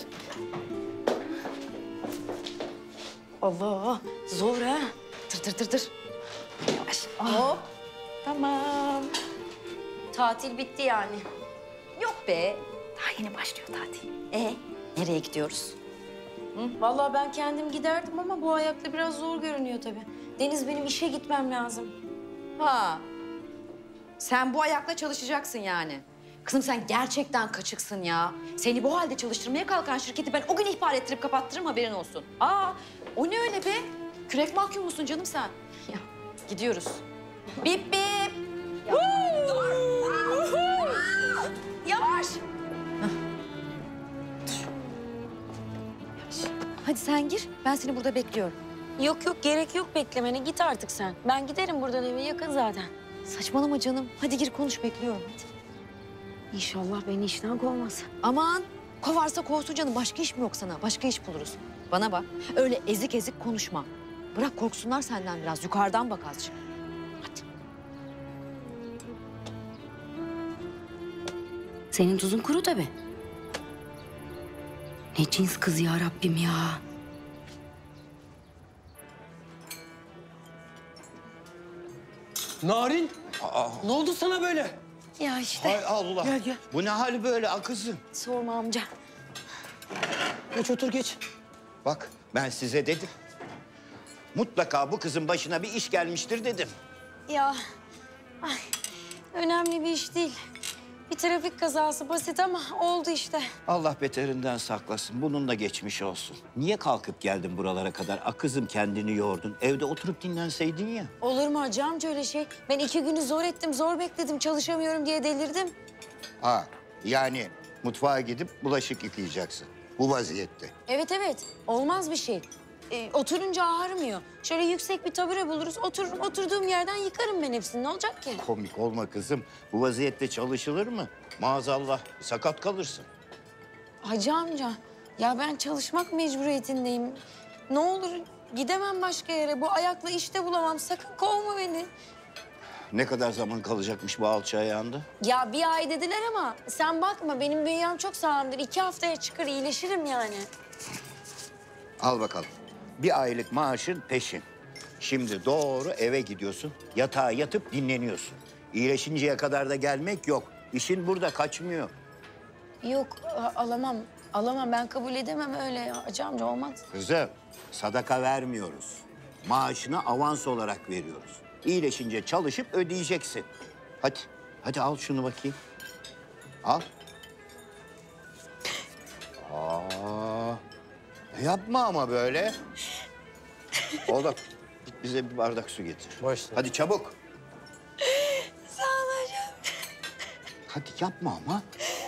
Allah. Zor ha. Tır. Yavaş. Hop. Tamam. Tatil bitti yani. Yok be. Daha yeni başlıyor tatil. Nereye gidiyoruz? Hı? Vallahi ben kendim giderdim ama bu ayakta biraz zor görünüyor tabii. Deniz, benim işe gitmem lazım. Ha. Sen bu ayakla çalışacaksın yani. Kızım sen gerçekten kaçıksın ya. Seni bu halde çalıştırmaya kalkan şirketi ben o gün ihbar ettirip kapattırırım, haberin olsun. Aa, o ne öyle be? Kürek mahkum musun canım sen? Ya, gidiyoruz. Bip bip. Dur. Yavaş. Hadi sen gir. Ben seni burada bekliyorum. Yok yok, gerek yok beklemene. Git artık sen. Ben giderim buradan, eve yakın zaten. Saçmalama canım. Hadi gir konuş, bekliyorum hadi. İnşallah beni işten kovmaz. Aman kovarsa kovsun canım. Başka iş mi yok sana? Başka iş buluruz. Bana bak. Öyle ezik ezik konuşma. Bırak korksunlar senden biraz. Yukarıdan bak azıcık. Senin tuzun kuru tabii. Ne cins kız ya Rabbim ya. Narin, ne oldu sana böyle? Ya işte. Hay Allah. Gel gel. Bu ne hal böyle akızım? Sorma amca. Geç otur geç. Bak ben size dedim. Mutlaka bu kızın başına bir iş gelmiştir dedim. Ya ay, önemli bir iş değil. Bir trafik kazası basit ama oldu işte. Allah beterinden saklasın. Bunun da geçmiş olsun. Niye kalkıp geldin buralara kadar? Akızım kendini yordun. Evde oturup dinlenseydin ya. Olur mu hacı amca öyle şey? Ben 2 günü zor ettim, zor bekledim. Çalışamıyorum diye delirdim. Ha yani mutfağa gidip bulaşık yıkayacaksın. Bu vaziyette. Evet evet, olmaz bir şey. Oturunca ağrımıyor. Şöyle yüksek bir tabure buluruz, otururum. Oturduğum yerden yıkarım ben hepsini. Ne olacak ki? Komik olma kızım. Bu vaziyette çalışılır mı? Maazallah sakat kalırsın. Hacı amca, ya ben çalışmak mecburiyetindeyim. Ne olur gidemem başka yere. Bu ayakla işte bulamam. Sakın kovma beni. Ne kadar zaman kalacakmış bu alçı ayağında? Ya 1 ay dediler ama sen bakma. Benim bünyem çok sağlamdır. 2 haftaya çıkar, iyileşirim yani. Al bakalım. 1 aylık maaşın peşin. Şimdi doğru eve gidiyorsun. Yatağa yatıp dinleniyorsun. İyileşinceye kadar da gelmek yok. İşin burada kaçmıyor. Yok, alamam. Alamam, ben kabul edemem öyle ya. Hacı amca olmaz. Kızım, sadaka vermiyoruz. Maaşını avans olarak veriyoruz. İyileşince çalışıp ödeyeceksin. Hadi, hadi al şunu bakayım. Al. Aa, yapma ama böyle. Oğlum, git bize bir bardak su getir. Hadi çabuk. Sağ ol hocam. Hadi yapma ama.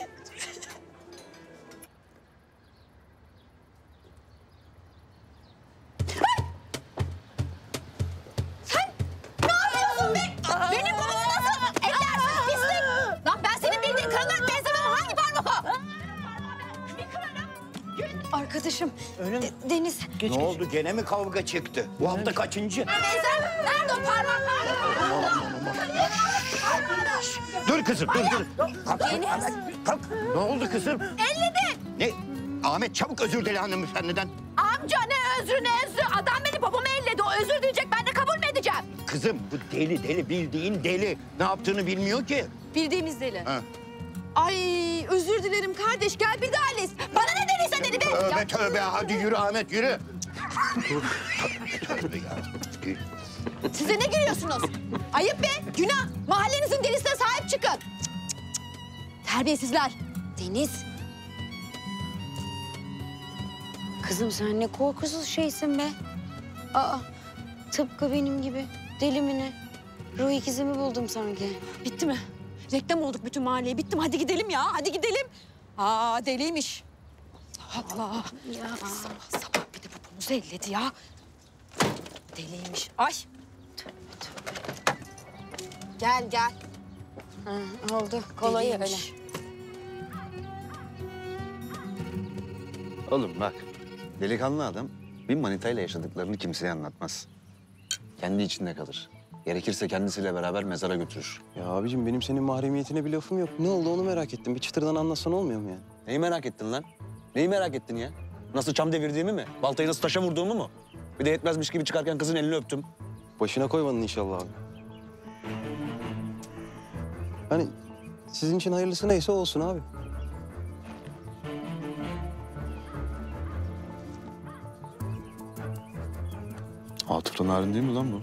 Ne yapıyorsun be? Benim babamı nasıl ellersin pislik? Lan ben senin bildiğin kanına benzemem. Hangi parmak o? Arkadaşım, Deniz. Ne oldu? Gene mi kavga çıktı? Bu hafta kaçıncı? Benzer. Nerede o parmak? Dur kızım, dur. Kalk, kalk. Ne oldu kızım? Elledi. Ne? Ahmet çabuk özür dile hanımefendiden. Amca ne özrü ne özrü. Adam beni babamı elledi. O özür dileyecek. Ben de kabul mü edeceğim? Kızım bu deli bildiğin deli. Ne yaptığını bilmiyor ki. Bildiğimiz deli. Ha. Ay özür dilerim kardeş. Gel bir daha les. Bana ne dediyse dedi be. Tövbe tövbe. Hadi yürü Ahmet yürü. Tövbe ya. Size ne gülüyorsunuz? Ayıp be. Günah. Mahallenizin delisine sahip çıkın. Cık, cık, cık. Terbiyesizler. Deniz. Kızım sen ne korkusuz şeysin be. Aa, tıpkı benim gibi. Deli mi ne? Ruh ikizimi buldum sanki. Bitti mi? Reklam olduk bütün mahalleye. Bitti mi? Hadi gidelim ya. Hadi gidelim. Aa deliymiş. Allah Allah. Ya. Sabah sabah bir de babamızı elledi ya. Deliymiş. Ay. Gel gel. Ha, oldu. Kolay öyle. Deliymiş. Oğlum bak, delikanlı adam bir manitayla yaşadıklarını kimseye anlatmaz. Kendi içinde kalır. Gerekirse kendisiyle beraber mezara götürür. Ya abicim benim senin mahremiyetine bir lafım yok. Ne oldu onu merak ettim. Bir çıtırdan anlatsan olmuyor mu yani? Neyi merak ettin lan? Neyi merak ettin ya? Nasıl çam devirdiğimi mi? Baltayı nasıl taşa vurduğumu mu? Bir de yetmezmiş gibi çıkarken kızın elini öptüm. Başına koymadın inşallah abi. Hani sizin için hayırlısı neyse olsun abi. Atıf'la Narin değil mi lan bu?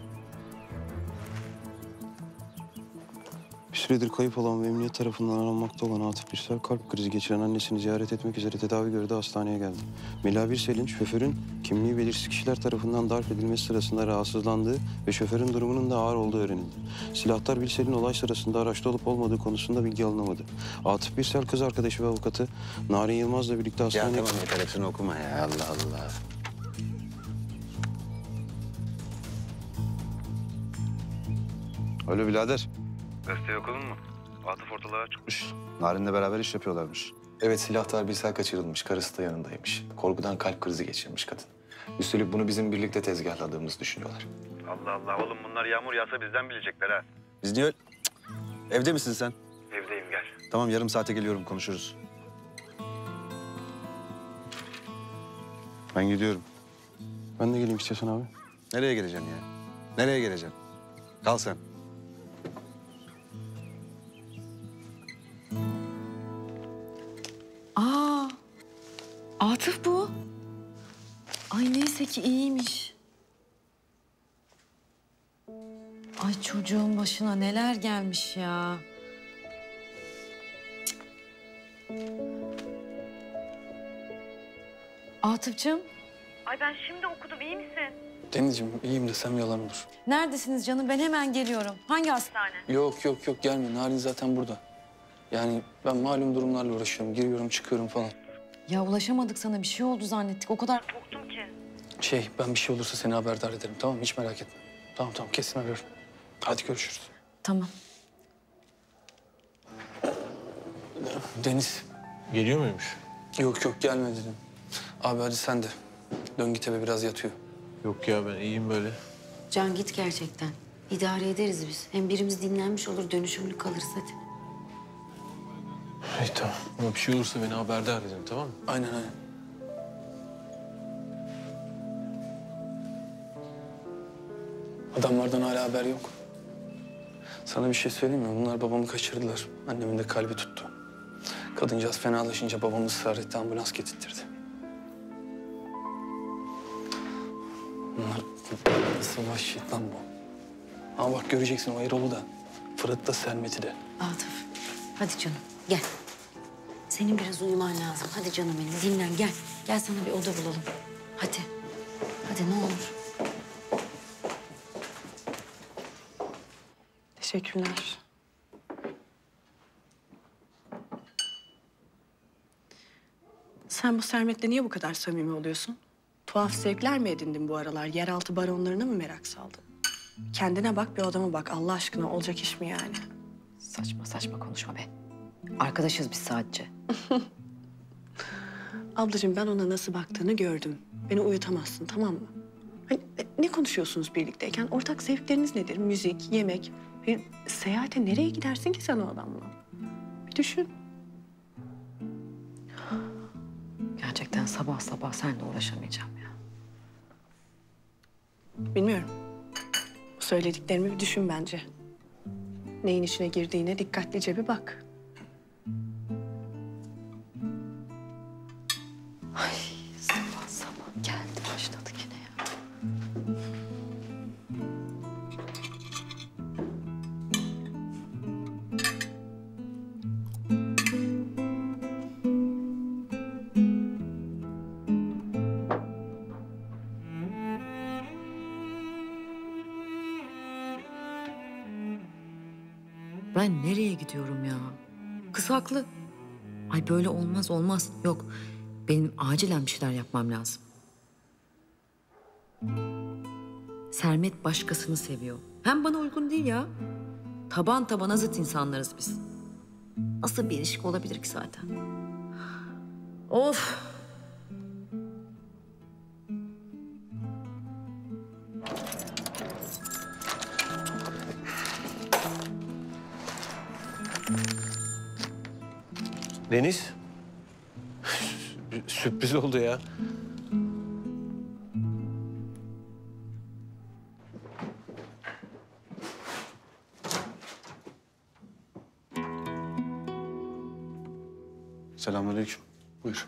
Bir süredir kayıp olan ve emniyet tarafından aranmakta olan Atıf Birsel kalp krizi geçiren annesini ziyaret etmek üzere tedavi gördü, hastaneye geldi. Mela Birsel'in şoförün kimliği belirsiz kişiler tarafından darp edilmesi sırasında rahatsızlandığı ve şoförün durumunun da ağır olduğu öğrenildi. Silahtar Birsel'in olay sırasında araçta olup olmadığı konusunda bilgi alınamadı. Atıf Birsel kız arkadaşı ve avukatı Narin Yılmaz'la birlikte hastaneye... Ya tamam yeter, hepsini okuma ya, Allah Allah. Alo birader. Gazeteyi okudun mu? Atıf ortalığa çıkmış. Narin'le beraber iş yapıyorlarmış. Evet, silahtar Birsel kaçırılmış. Karısı da yanındaymış. Korkudan kalp krizi geçirmiş kadın. Üstelik bunu bizim birlikte tezgahladığımızı düşünüyorlar. Allah Allah, oğlum bunlar yağmur yağsa bizden bilecekler ha. Biz niye... Cık. Evde misin sen? Evdeyim, gel. Tamam, yarım saate geliyorum, konuşuruz. Ben gidiyorum. Ben de geleyim istiyorsan abi. Nereye geleceğim ya? Nereye geleceğim? Kal sen. Aa, Atıf bu. Ay neyse ki iyiymiş. Ay çocuğun başına neler gelmiş ya. Cık. Atıf'cığım. Ay ben şimdi okudum, iyi misin? Denizciğim iyiyim desem yalan olur. Neredesiniz canım? Ben hemen geliyorum. Hangi hastane? Yok gelme. Narin zaten burada. Yani ben malum durumlarla uğraşıyorum. Giriyorum çıkıyorum falan. Ya ulaşamadık sana. Bir şey oldu zannettik. O kadar Korktum ki. Ben bir şey olursa seni haberdar ederim, tamam mı? Hiç merak etme. Tamam kesin arıyorum. Hadi görüşürüz. Tamam. Deniz. Geliyor muymuş? Yok gelme dedim. Abi hadi sen de. Dön git eve, biraz yatıyor. Yok ya, ben iyiyim böyle. Can git gerçekten. İdare ederiz biz. Hem birimiz dinlenmiş olur, dönüşümlü kalırız hadi. İyi tamam. Ama bir şey olursa beni haberdar edin, tamam mı? Aynen. Adamlardan hala haber yok. Sana bir şey söyleyeyim mi? Bunlar babamı kaçırdılar. Annemin de kalbi tuttu. Kadıncağız fenalaşınca babam ısrar etti, ambulans getirtirdi. Bunlar nasıl vahşet lan bu? Ama bak göreceksin o Erol'u da. Fırat'ı da Sermet'i de. Atıf, hadi canım gel. Senin biraz uyuman lazım. Hadi canım benim, dinlen gel. Gel sana bir oda bulalım. Hadi. Hadi ne olur. Teşekkürler. Sen bu Sermet'le niye bu kadar samimi oluyorsun? Tuhaf zevkler mi edindin bu aralar? Yeraltı baronlarına mı merak saldın? Kendine bak, bir odama bak. Allah aşkına olacak iş mi yani? Saçma konuşma be. Arkadaşız biz sadece. Ablacığım ben ona nasıl baktığını gördüm. Beni uyutamazsın, tamam mı? Hani, ne konuşuyorsunuz birlikteyken? Ortak zevkleriniz nedir? Müzik, yemek. Bir seyahate nereye gidersin ki sen o adamla? Bir düşün. Gerçekten sabah seninle uğraşamayacağım ya. Bilmiyorum. Bu söylediklerimi bir düşün bence. Neyin içine girdiğine dikkatlice bir bak. Ay sabah geldi başladık yine ya. Ben nereye gidiyorum ya? Kız haklı. Ay böyle olmaz. Yok. Benim acilen bir şeyler yapmam lazım. Sermet başkasını seviyor. Hem bana uygun değil ya. Taban tabana zıt insanlarız biz. Nasıl bir ilişki olabilir ki zaten? Of! Deniz. Sürpriz oldu ya. Selamünaleyküm. Buyur.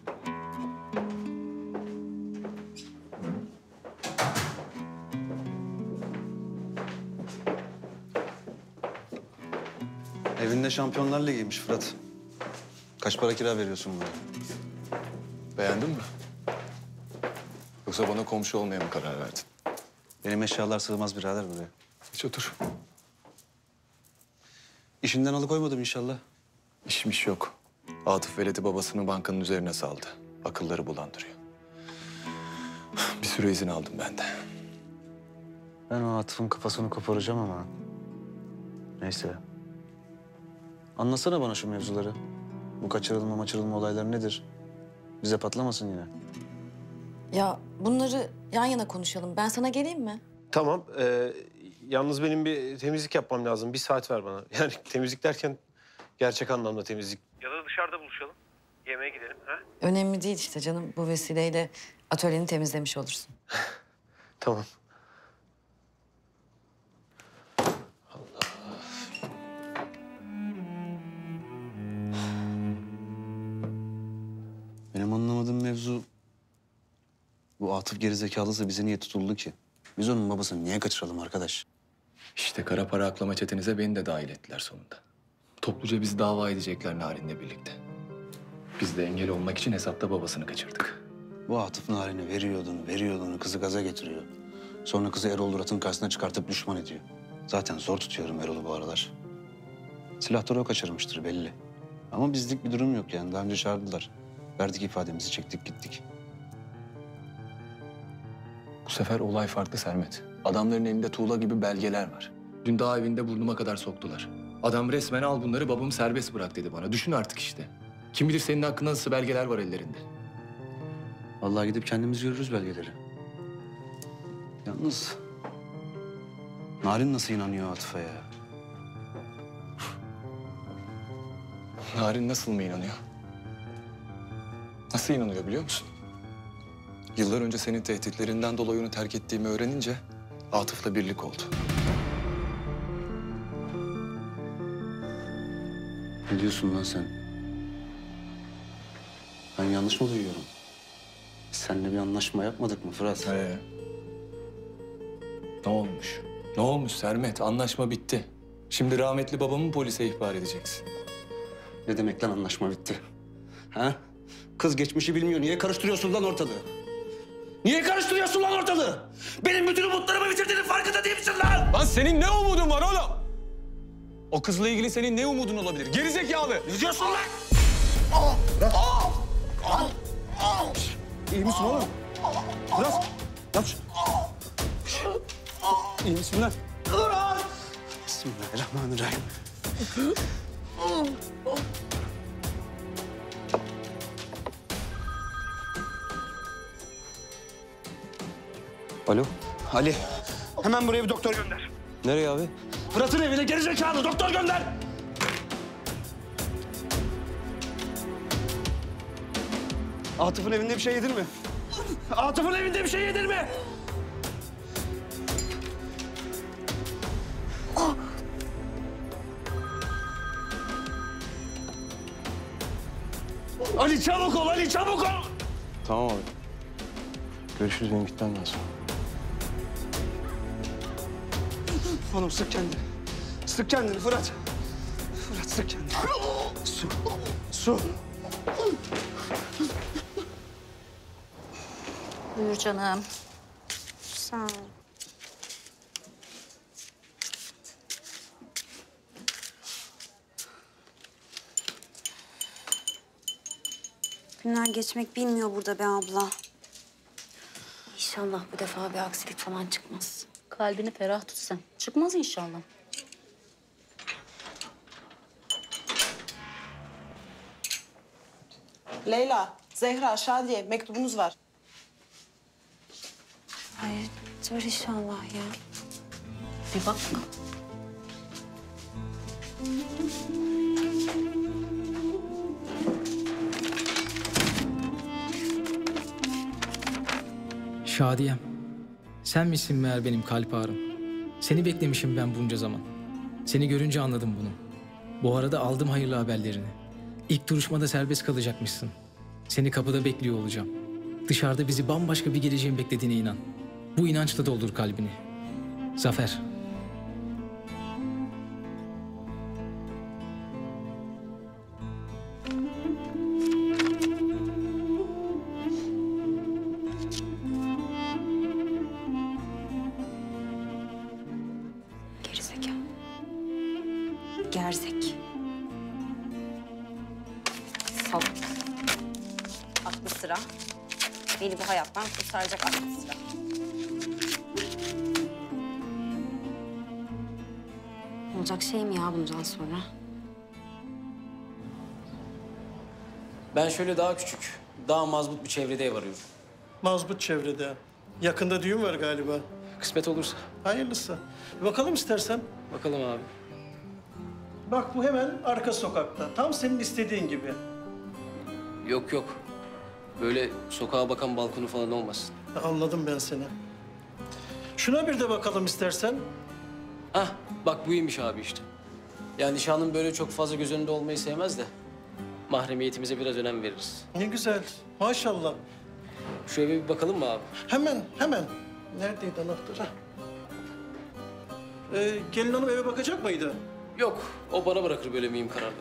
Evinde Şampiyonlar Ligi'ymiş Fırat. Kaç para kira veriyorsun buna? Beğendin mi? Yoksa bana komşu olmaya mı karar verdin? Benim eşyalar sığmaz birader buraya. Hiç otur. İşinden alıkoymadım inşallah. İşmiş yok. Atıf veledi babasını bankanın üzerine saldı. Akılları bulandırıyor. Bir süre izin aldım ben de. Ben o Atıf'ın kafasını koparacağım ama. Neyse. Anlatsana bana şu mevzuları. Bu kaçırılma olayları nedir? Bize patlamasın yine. Ya bunları yan yana konuşalım. Ben sana geleyim mi? Tamam. Yalnız benim bir temizlik yapmam lazım. 1 saat ver bana. Yani temizlik derken gerçek anlamda temizlik. Ya da dışarıda buluşalım. Yemeğe gidelim. Ha? Önemli değil işte canım. Bu vesileyle atölyeni temizlemiş olursun. Tamam. Benim anlamadığım mevzu... Bu Atıf gerizekalısı bize niye tutuldu ki? Biz onun babasını niye kaçıralım arkadaş? İşte kara para aklama çetenize beni de dahil ettiler sonunda. Topluca bizi dava edecekler Narin'le birlikte. Biz de engel olmak için hesapta babasını kaçırdık. Bu Atıf Narin'e veriyordunu, kızı gaza getiriyor. Sonra kızı Erol Durat'ın karşısına çıkartıp düşman ediyor. Zaten zor tutuyorum Erol'u bu aralar. Silahları o kaçırmıştır belli. Ama bizlik bir durum yok yani. Daha önce çağırdılar. Verdik ifademizi, çektik gittik. Bu sefer olay farklı Sermet. Adamların elinde tuğla gibi belgeler var. Dün daha evinde burnuma kadar soktular. Adam resmen al bunları babamı serbest bırak dedi bana. Düşün artık işte. Kim bilir senin hakkında nasıl belgeler var ellerinde. Vallahi gidip kendimiz görürüz belgeleri. Yalnız Narin nasıl inanıyor Atıf'a ya? Narin nasıl mı inanıyor? Nasıl inanıyor biliyor musun? Yıllar önce senin tehditlerinden dolayı onu terk ettiğimi öğrenince Atıf'la birlik oldu. Ne diyorsun lan sen? Ben yanlış mı duyuyorum? Biz seninle bir anlaşma yapmadık mı Fırat? Ne olmuş? Ne olmuş Sermet? Anlaşma bitti. Şimdi rahmetli babamı polise ihbar edeceksin. Ne demek lan anlaşma bitti? Ha? Kız geçmişi bilmiyor. Niye karıştırıyorsun lan ortalığı? Niye karıştırıyorsun lan ortalığı? Benim bütün umutlarımı bitirdiğinin farkında değil misin lan? Lan senin ne umudun var oğlum? O kızla ilgili senin ne umudun olabilir? Gerizekalı! Ne diyorsun lan? İyi misin oğlum? Biraz yap. İyi misin lan? Bismillahirrahmanirrahim. Alo. Ali, hemen buraya bir doktor gönder. Nereye abi? Fırat'ın evine gerizekalı doktor gönder. Atıf'ın evinde bir şey yedin mi? Atıf'ın evinde bir şey yedin mi? Ali çabuk ol, Ali çabuk ol! Tamam abi. Görüşürüz, benim gitmem lazım. Oğlum sık kendini. Sık kendini Fırat. Fırat sık kendini. Su. Su. Buyur canım. Sağ ol. Günler geçmek bilmiyor burada be abla. İnşallah bu defa bir aksilik falan çıkmaz. Kalbini ferah tut sen. Çıkmaz inşallah. Leyla, Zehra, Şadiye mektubunuz var. Hayır, dur inşallah ya. Bir bak. Şadiyem, sen misin meğer benim kalp ağrım? Seni beklemişim ben bunca zaman. Seni görünce anladım bunu. Bu arada aldım hayırlı haberlerini. İlk duruşmada serbest kalacakmışsın. Seni kapıda bekliyor olacağım. Dışarıda bizi bambaşka bir geleceğin beklediğine inan. Bu inançla doldur kalbini. Zafer. Gerzek. Salak. Aklı sıra. Beni bu hayattan kurtaracak aklı sıra. Olacak şey mi ya bundan sonra? Ben şöyle daha küçük, daha mazbut bir çevrede ev arıyorum. Mazbut çevrede. Yakında düğün var galiba. Kısmet olursa. Hayırlısı. Bakalım istersen. Bakalım abi. Bak bu hemen arka sokakta. Tam senin istediğin gibi. Yok yok. Böyle sokağa bakan balkonu falan olmasın. Anladım ben seni. Şuna bir de bakalım istersen. Hah bak bu iyiymiş abi işte. Yani nişanlım böyle çok fazla göz önünde olmayı sevmez de mahremiyetimize biraz önem veririz. Ne güzel. Maşallah. Şu eve bir bakalım mı abi? Hemen. Neredeydi anahtarı? Gelin hanım eve bakacak mıydı? Yok. O bana bırakır böyle mühim kararları.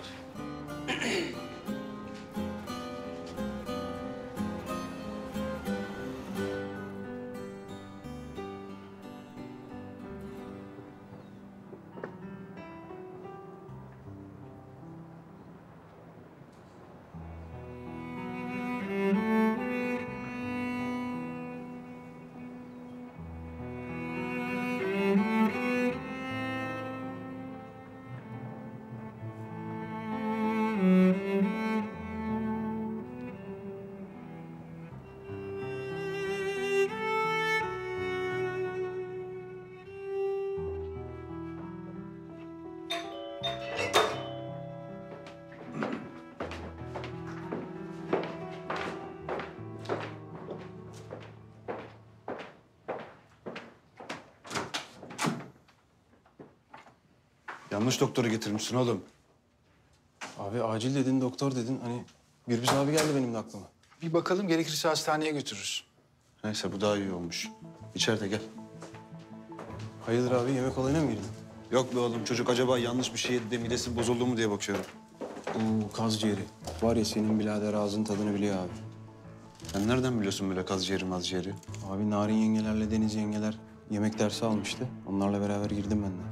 Yanlış doktoru getirmişsin oğlum. Abi acil dedin, doktor dedin. Hani Gürbüz abi geldi benim de aklıma. Bir bakalım, gerekirse hastaneye götürürüz. Neyse bu daha iyi olmuş. İçeride gel. Hayırdır abi, yemek olayına mı girdin? Yok be oğlum, çocuk acaba yanlış bir şey yedi de midesi bozuldu mu diye bakıyorum. Oo, kaz ciğeri. Var ya senin birader ağzın tadını biliyor abi. Sen nereden biliyorsun böyle kaz ciğeri maz ciğeri? Abi Narin yengelerle Deniz yengeler yemek dersi almıştı. Onlarla beraber girdim ben de.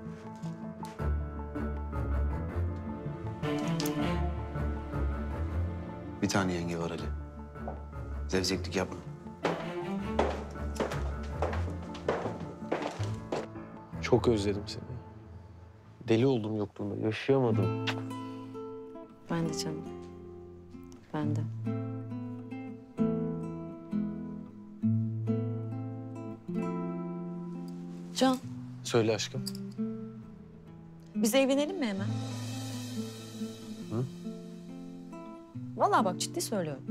Bir tane yenge var Ali. Zevzeklik yapma. Çok özledim seni. Deli oldum yokluğunda. Yaşayamadım. Ben de canım. Ben de. Can, Söyle aşkım. biz evlenelim mi hemen? Hı? Vallahi bak ciddi söylüyorum.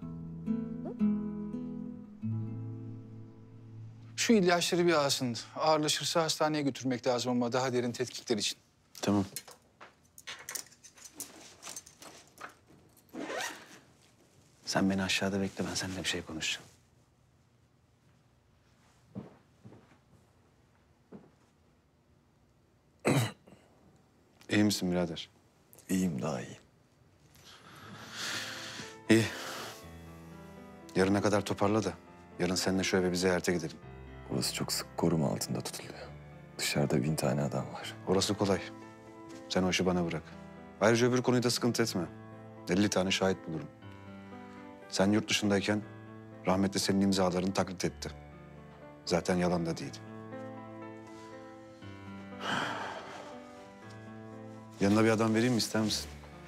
Şu ilaçları bir alsın. Ağırlaşırsa hastaneye götürmek lazım ama daha derin tetkikler için. Tamam. Sen beni aşağıda bekle, ben seninle bir şey konuşacağım. İyi misin birader? İyiyim, daha iyiyim. İyi. Yarına kadar toparla da yarın seninle şu eve bir ziyarete gidelim. Burası çok sık koruma altında tutuluyor. Dışarıda 1000 tane adam var. Orası kolay. Sen o işi bana bırak. Ayrıca öbür konuyu da sıkıntı etme. 50 tane şahit bulurum. Sen yurt dışındayken rahmetli senin imzalarını taklit etti. Zaten yalan da değil. Yanına bir adam vereyim mi, ister misin?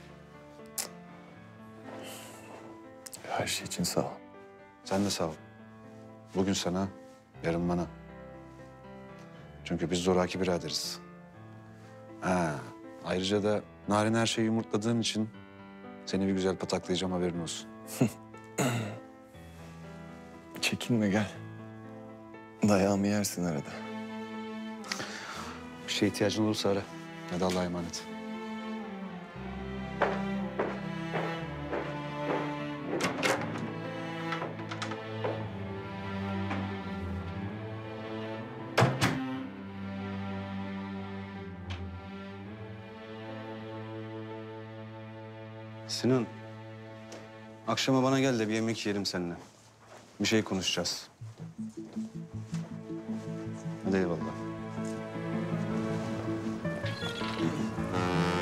Her şey için sağ ol. Sen de sağ ol. Bugün sana, yarın bana. Çünkü biz zoraki biraderiz. Ha, ayrıca da Narin her şeyi yumurtladığın için seni bir güzel pataklayacağım, haberin olsun. Çekinme, gel. Dayağımı yersin arada. Bir şeye ihtiyacın olursa ara. Hadi Allah'a emanet. Sinan, akşama bana gel de bir yemek yiyelim seninle. Bir şey konuşacağız. Hadi eyvallah.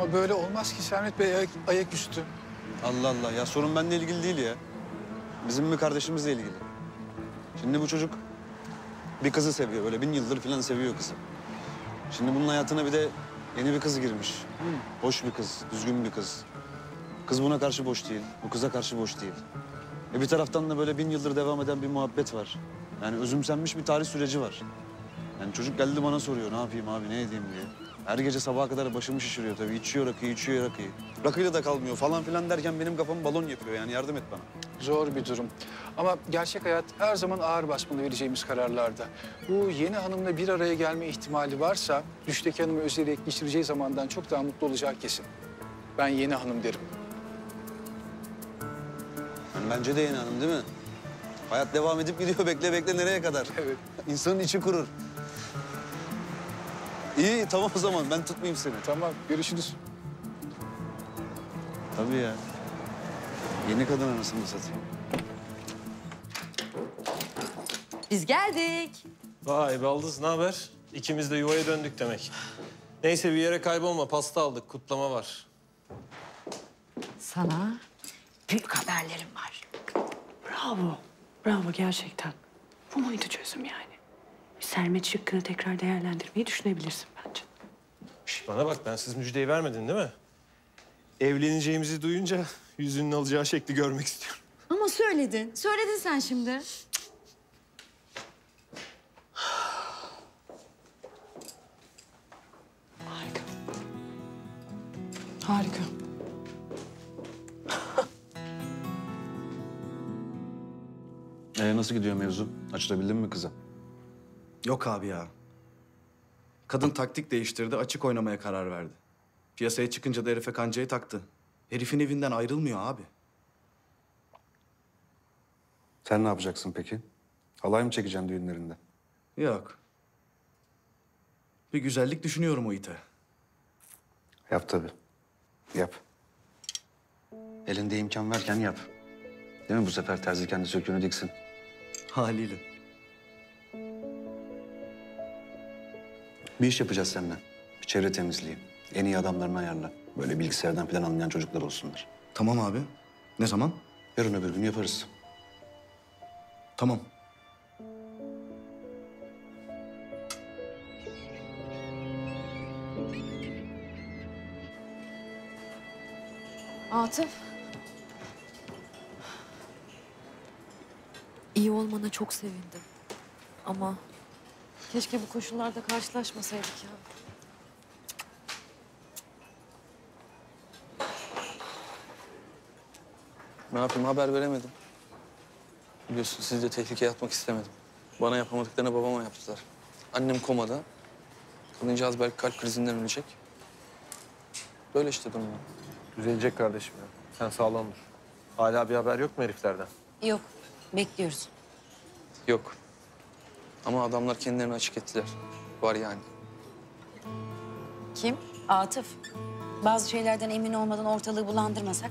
Ama böyle olmaz ki Sermet Bey, ayaküstü. Allah Allah ya, sorun benimle ilgili değil ya. Bizim bir kardeşimizle ilgili. Şimdi bu çocuk bir kızı seviyor. Böyle 1000 yıldır falan seviyor kızı. Şimdi bunun hayatına bir de yeni bir kız girmiş. Hoş bir kız, düzgün bir kız. Kız buna karşı boş değil, bu kıza karşı boş değil. Bir taraftan da böyle 1000 yıldır devam eden bir muhabbet var. Yani özümsenmiş bir tarih süreci var. Yani çocuk geldi bana soruyor, ne yapayım abi, ne edeyim diye. Her gece sabaha kadar başımı şişiriyor tabii. İçiyor rakıyı, içiyor rakıyı. Rakıyla da kalmıyor falan filan derken benim kafamı balon yapıyor. Yani yardım et bana. Zor bir durum. Ama gerçek hayat her zaman ağır basmalı vereceğimiz kararlarda. Bu yeni hanımla bir araya gelme ihtimali varsa... ...düşteki hanımı özleyerek geçireceği zamandan çok daha mutlu olacağı kesin. Ben yeni hanım derim. Yani bence de yeni hanım değil mi? Hayat devam edip gidiyor. Bekle bekle nereye kadar? Evet. İnsanın içi kurur. İyi tamam o zaman ben tutmayayım seni. Tamam görüşürüz. Tabii ya. Yeni kadın anasını satayım. Biz geldik. Vay Baldız, ne haber? İkimiz de yuvaya döndük demek. Neyse bir yere kaybolma, pasta aldık, kutlama var. Sana büyük haberlerim var. Bravo. Bravo gerçekten. Bu muydu çözüm yani? Sermet şıkkını tekrar değerlendirmeyi düşünebilirsin bence. Şş, bana bak, ben siz müjdeyi vermedin değil mi? Evleneceğimizi duyunca yüzünün alacağı şekli görmek istiyorum. Ama söyledin. Söyledin sen şimdi. Harika. Nasıl gidiyor mevzu? Açılabildin mi kıza? Yok abi ya. Kadın taktik değiştirdi, açık oynamaya karar verdi. Piyasaya çıkınca da herife kancayı taktı. Herifin evinden ayrılmıyor abi. Sen ne yapacaksın peki? Halay mı çekeceksin düğünlerinde? Yok. Bir güzellik düşünüyorum o ite. Yap tabii. Yap. Elinde imkan varken yap. Değil mi bu sefer terzi kendi söküğünü diksin? Haliyle. Bir iş yapacağız seninle. Bir çevre temizliği. En iyi adamlarını ayarla. Böyle bilgisayardan falan anlayan çocuklar olsunlar. Tamam abi. Ne zaman? Yarın öbür gün yaparız. Tamam. Atıf. İyi olmana çok sevindim. Ama keşke bu koşullarda karşılaşmasaydık ya. Ne yapayım, haber veremedim. Biliyorsun sizi de tehlikeye atmak istemedim. Bana yapamadıklarını babama yaptılar. Annem komada. Kadıncağız belki kalp krizinden ölecek. Böyle işte durumlar. Düzelecek kardeşim ya. Sen sağlam dur. Hala bir haber yok mu heriflerden? Yok, bekliyoruz. Yok. Ama adamlar kendilerini açık ettiler. Var yani. Kim? Atıf. Bazı şeylerden emin olmadan ortalığı bulandırmasak.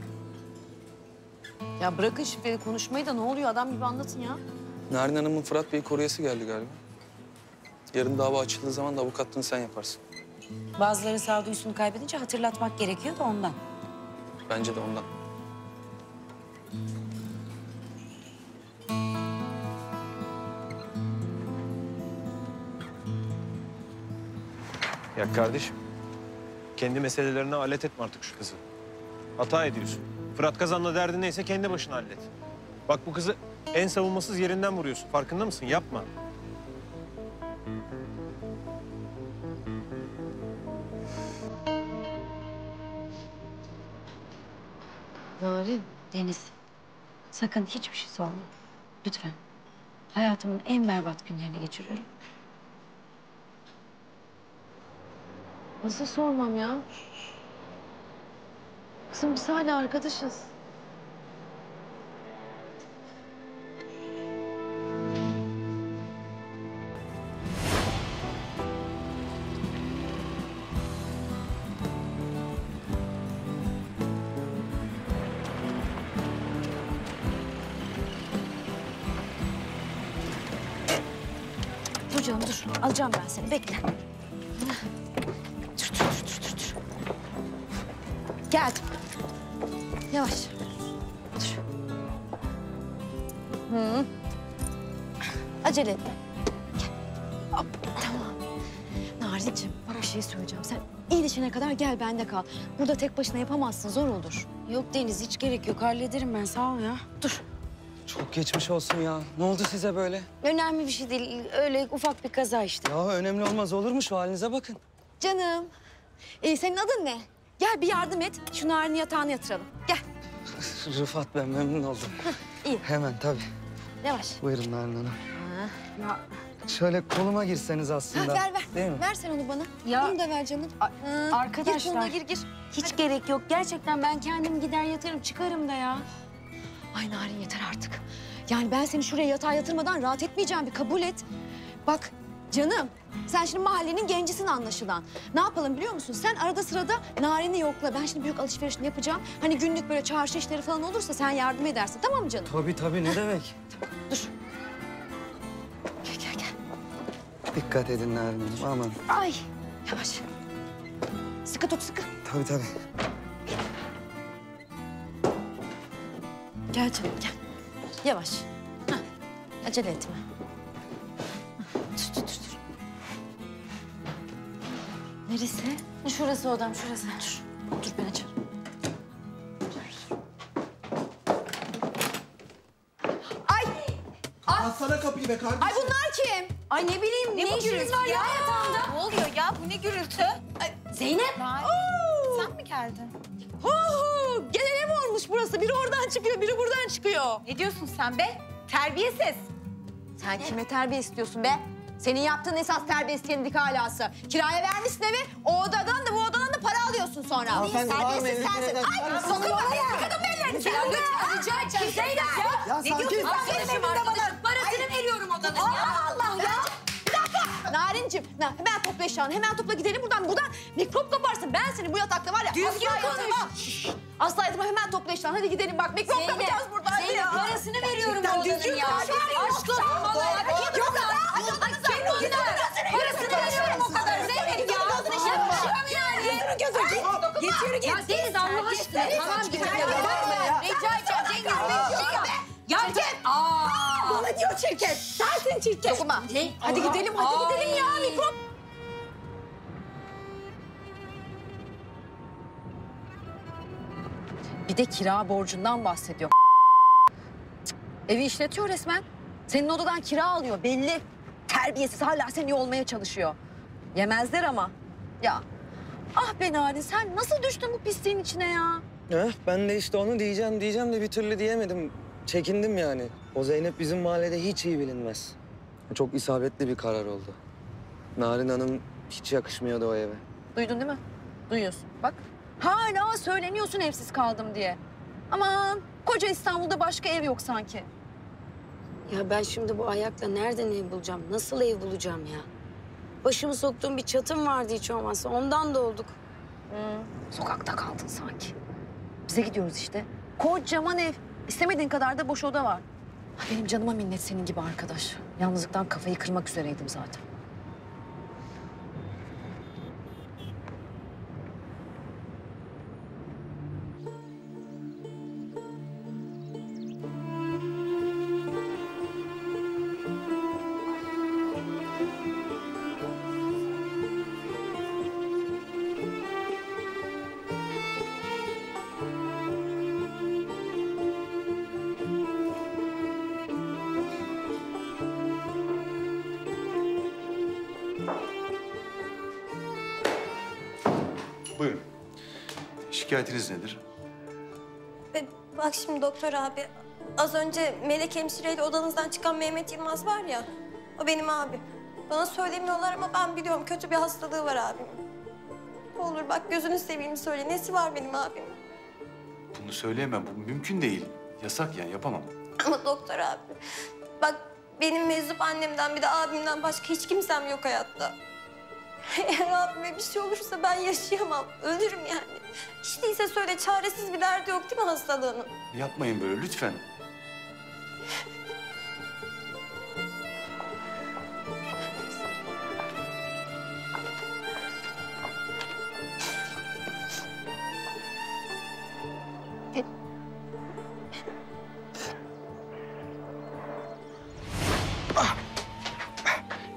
Ya bırakın şifreli konuşmayı da ne oluyor adam gibi anlatın ya. Narin Hanım'ın Fırat Bey koruyası geldi galiba. Yarın dava açıldığı zaman da avukatlığını sen yaparsın. Bazıları sağduyusunu kaybedince hatırlatmak gerekiyor da ondan. Bence de ondan. Ya kardeşim, kendi meselelerine alet etme artık şu kızı. Hata ediyorsun. Fırat Kazan'la derdin neyse kendi başına hallet. Bak bu kızı en savunmasız yerinden vuruyorsun. Farkında mısın? Yapma. Narin. Deniz, sakın hiçbir şey sorma. Lütfen. Hayatımın en berbat günlerini geçiriyorum. Nasıl sormam ya? Kızım biz hala arkadaşız. Dur canım dur. Alacağım ben seni. Bekle. Dur. Geldim. Yavaş. Dur. Hı. Acele etme. Gel. Hop, tamam. Narinciğim bak bir şey söyleyeceğim. Sen iyileşene kadar gel bende kal. Burada tek başına yapamazsın, zor olur. Yok Deniz, hiç gerek yok. Hallederim ben, sağ ol ya. Dur. Çok geçmiş olsun ya. Ne oldu size böyle? Önemli bir şey değil. Öyle ufak bir kaza işte. Ya önemli olmaz olur mu? Şu halinize bakın. Canım. Senin adın ne? Gel bir yardım et. Şu Narin'i yatağına yatıralım. Gel. Rıfat ben memnun oldum. İyi. Hemen tabii. Yavaş. Buyurun Narin Hanım. Ya. Şöyle koluma girseniz aslında. Ver ver. Değil mi? Ver sen onu bana. Ya. Bunu da ver canım. Arkadaşlar. Gir koluna gir. Hiç gerek yok. Gerçekten ben kendim gider yatarım, çıkarım da ya. Ay Narin yeter artık. Yani ben seni şuraya yatağa yatırmadan rahat etmeyeceğim, bir kabul et. Bak canım, sen şimdi mahallenin gencisin anlaşılan. Ne yapalım biliyor musun? Sen arada sırada Narin'i yokla. Ben şimdi büyük alışverişini yapacağım. Hani günlük böyle çarşı işleri falan olursa sen yardım edersin, tamam mı canım? Tabii ne demek? Dur. Gel. Dikkat edin Narin Hanım aman. Ay yavaş. Sıkı tut, sıkı. Tabii. Gel canım, gel. Yavaş. Hah. Acele etme. Dur. Neresi? Şurası odam, şurası. Dur ben açarım. Ay! Kapatsana kapıyı be kardeşim. Ay bunlar kim? Ay ne bileyim, ne işiniz var ya yatağında? Ne oluyor ya? Bu ne gürültü? Zeynep! Sen mi geldin? Gene ne olmuş burası? Biri oradan çıkıyor, biri buradan çıkıyor. Ne diyorsun sen be? Terbiyesiz. Sen kime terbiye istiyorsun be? Senin yaptığın esas terbiye isteyenlik alası. Kiraya vermişsin evi, o odadan da bu odadan da para alıyorsun sonra. Hanımefendi, Terbiyesiz bağırmayın, sensin. lütfen. Ay dokunma ya. Kadın bellerini. Ya lütfen rica edeceğim. Zeynep ya. Ya sakin. Arkadaşım arkadaşım. Parasını veriyorum odanın ya. Allah ya. Bir dakika. Narinciğim, hemen topla eşyanı. Hemen topla gidelim buradan. Buradan mikrop kaparsın. Ben seni bu yatakta var ya. Düzgün asla konuş. yatırmam. Asla yatırmam. Hemen topla eşyanı. Hadi gidelim bak. Mikrop Zeynep, kapacağız burada. Hadi Zeynep, ya. parasını veriyorum Gerçekten odanın düzgün ya. konuş. Aşk olsun bana ya. Yok lan. Parasını veriyorum o kadar. Zeynep ya. Yapışıyorum yani. Yetiyor git. Ya Deniz Allah aşkına. Tamam git. Rica edeceğim Cengiz Bey. Ya Bana diyor çirkef. Sensin çirkef. Dokunma. Hadi gidelim ya mikrop. Bir de kira borcundan bahsediyor. Cık, evi işletiyor resmen. Senin odadan kira alıyor belli. Terbiyesiz hala seni olmaya çalışıyor. Yemezler ama. Ya ah be Narin, sen nasıl düştün bu pisliğin içine ya? Ben de işte onu diyeceğim de bir türlü diyemedim. Çekindim yani. O Zeynep bizim mahallede hiç iyi bilinmez. Çok isabetli bir karar oldu. Narin Hanım hiç yakışmıyordu o eve. Duydun değil mi? Duyuyorsun. Bak hala söyleniyorsun evsiz kaldım diye. Aman koca İstanbul'da başka ev yok sanki. Ya ben şimdi bu ayakla nereden ev bulacağım? Nasıl ev bulacağım ya? Başımı soktuğum bir çatım vardı hiç olmazsa. Ondan da olduk. Sokakta kaldın sanki. Bize gidiyoruz işte. Kocaman ev. İstemediğin kadar da boş oda var. Ha, benim canıma minnet senin gibi arkadaş. Yalnızlıktan kafayı kırmak üzereydim zaten. Buyurun. Şikayetiniz nedir? Bak şimdi doktor abi, az önce Melek hemşireyle odanızdan çıkan Mehmet Yılmaz var ya, o benim abim. Bana söylemiyorlar ama ben biliyorum, kötü bir hastalığı var abimin. Ne olur bak gözünü seveyim söyle, nesi var benim abimin? Bunu söyleyemem. Bu mümkün değil. Yasak yani yapamam. Ama doktor abi, bak benim meczup annemden bir de abimden başka hiç kimsem yok hayatta. Eğer abime bir şey olursa ben yaşayamam, ölürüm yani. Hiç değilse söyle, çaresiz bir derdi yok değil mi hastalığının? Yapmayın böyle lütfen.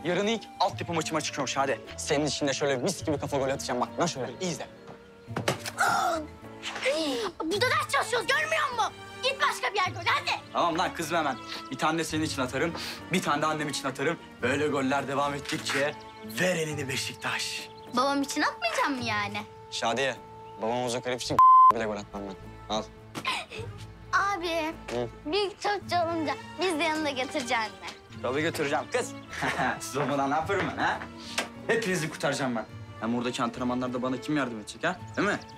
Yarın ilk altyapı maçıma çıkıyorum Şadi. Senin için de şöyle mis gibi kafa gol atacağım bak. Nasıl şöyle iyi izle. Burada ders çalışıyoruz görmüyor musun? Git başka bir yerde oyna hadi. Tamam lan kızma hemen. Bir tane de senin için atarım. Bir tane de annem için atarım. Böyle goller devam ettikçe ver elini Beşiktaş. Babam için atmayacağım mı yani? Şadiye, babam olacak herif için bile gol atmam ben. Al. Abi, Hı. büyük çocuk olunca biz de yanında götüreceksin mi? Tabii götüreceğim kız. Siz olmadan ne yaparım ben ha? Hepinizi kurtaracağım ben. Hem oradaki antrenmanlarda bana kim yardım edecek ha? Değil mi?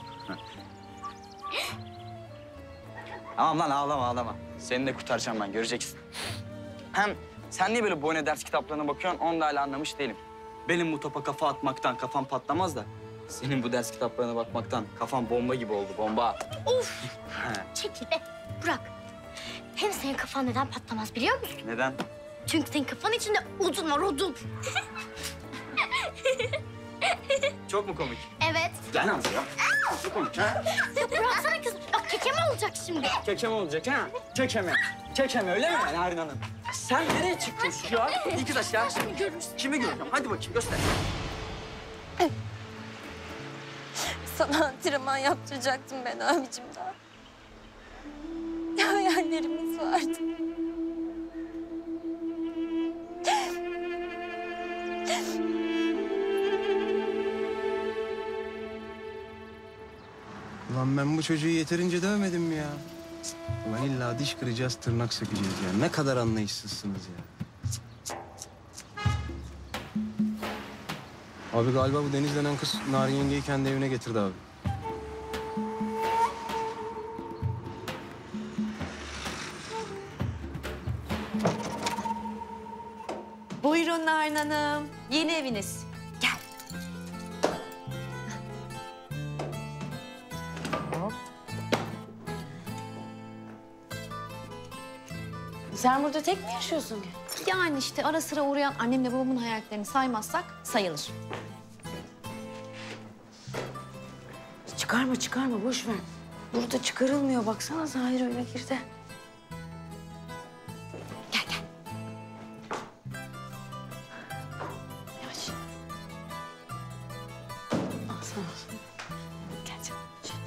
Tamam lan ağlama. Seni de kurtaracağım ben göreceksin. Hem sen niye böyle boyuna ders kitaplarına bakıyorsun onu da hala anlamış değilim. Benim bu topa kafa atmaktan kafam patlamaz da... senin bu ders kitaplarına bakmaktan kafam bomba gibi oldu, bomba. Of! Çekil be, Burak. Hem senin kafan neden patlamaz biliyor musun? Neden? Çünkü senin kafanın içinde odun var, odun. Çok mu komik? Evet. Gel Hamza ya. Çok komik ha? Ya bıraksana kızım. Bak keke mi olacak şimdi? Keke mi olacak ha? Keke mi öyle mi Narin Hanım? Sen nereye çıktın şu an? İyi kız aşağı. Kimi göreceğim? Hadi bakayım göster. Sana antrenman yaptıracaktım ben abicim daha. Hayallerimiz vardı. Ulan ben bu çocuğu yeterince dövmedim mi ya? Ulan illa diş kıracağız, tırnak sökeceğiz ya. Ne kadar anlayışsızsınız ya. Abi galiba bu Deniz denen kız Narin yengeyi kendi evine getirdi abi. Buyurun Narin Hanım. Yeni eviniz. Gel. Hop. Sen burada tek mi yaşıyorsun ki? Yani işte ara sıra uğrayan annemle babamın hayallerini saymazsak sayılır. Çıkarma boş ver. Burada çıkarılmıyor baksana Zahir öyle girdi. Yavaş. Al sana. Gel canım.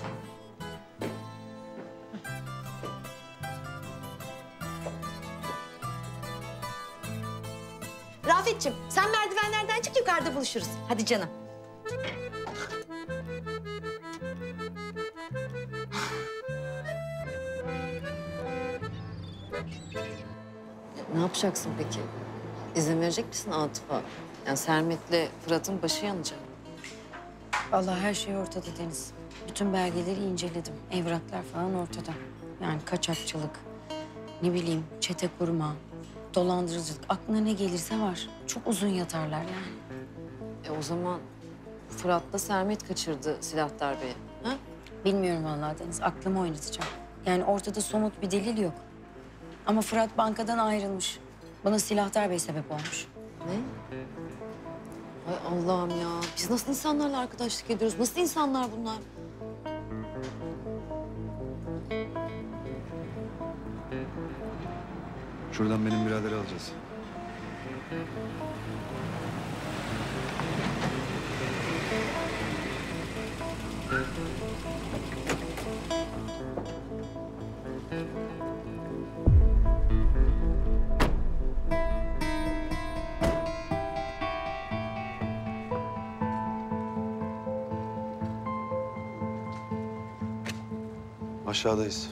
Rafetciğim sen merdivenlerden çık yukarıda buluşuruz. Hadi canım. Ne yapacaksın peki? İzin verecek misin Atıf'a? Yani Sermet'le Fırat'ın başı yanacak. Vallahi her şey ortada Deniz. Bütün belgeleri inceledim. Evraklar falan ortada. Yani kaçakçılık, ne bileyim çete kurma, dolandırıcılık. Aklına ne gelirse var. Çok uzun yatarlar yani. O zaman Fırat'la Sermet kaçırdı silah darbeyi. Ha? Bilmiyorum vallahi Deniz. Aklımı oynatacağım. Yani ortada somut bir delil yok. Ama Fırat bankadan ayrılmış. Bana silah darbeyi sebep olmuş. Ne? Ay Allah'ım ya. Biz nasıl insanlarla arkadaşlık ediyoruz? Nasıl insanlar bunlar? Şuradan benim biraderi alacağız. Aşağıdayız.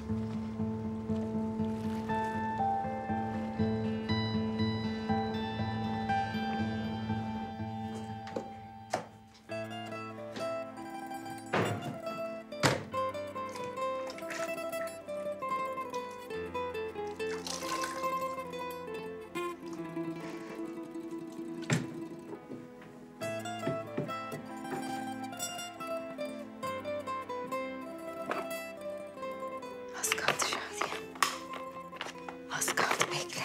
Az kaldı Şadiye. Az kaldı bekle.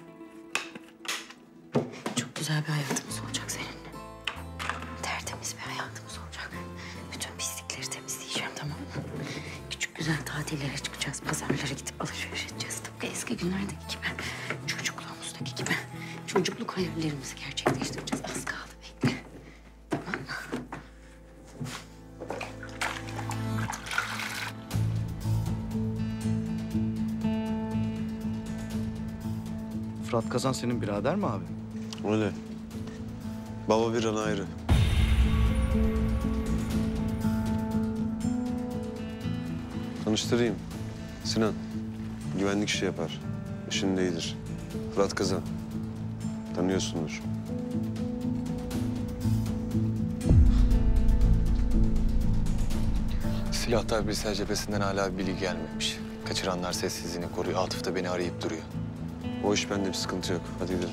Çok güzel bir hayatımız olacak seninle. Tertemiz bir hayatımız olacak. Bütün pislikleri temizleyeceğim tamam mı? Küçük güzel tatillere çıkacağız. Pazarlara gidip alışveriş edeceğiz. Tıpkı eski günlerdeki gibi. Çocukluğumuzdaki gibi. Çocukluk hayallerimizi gerçekleştireceğiz. Fırat Kazan senin birader mi abi? Öyle. Baba bir ana ayrı. Tanıştırayım. Sinan. Güvenlik işi yapar. İşinde iyidir. Fırat Kazan. Tanıyorsundur. Silahtar Birsel cephesinden hala bir bilgi gelmemiş. Kaçıranlar sessizliğini koruyor. Atıf da beni arayıp duruyor. O iş bende bir sıkıntı yok. Hadi gidelim.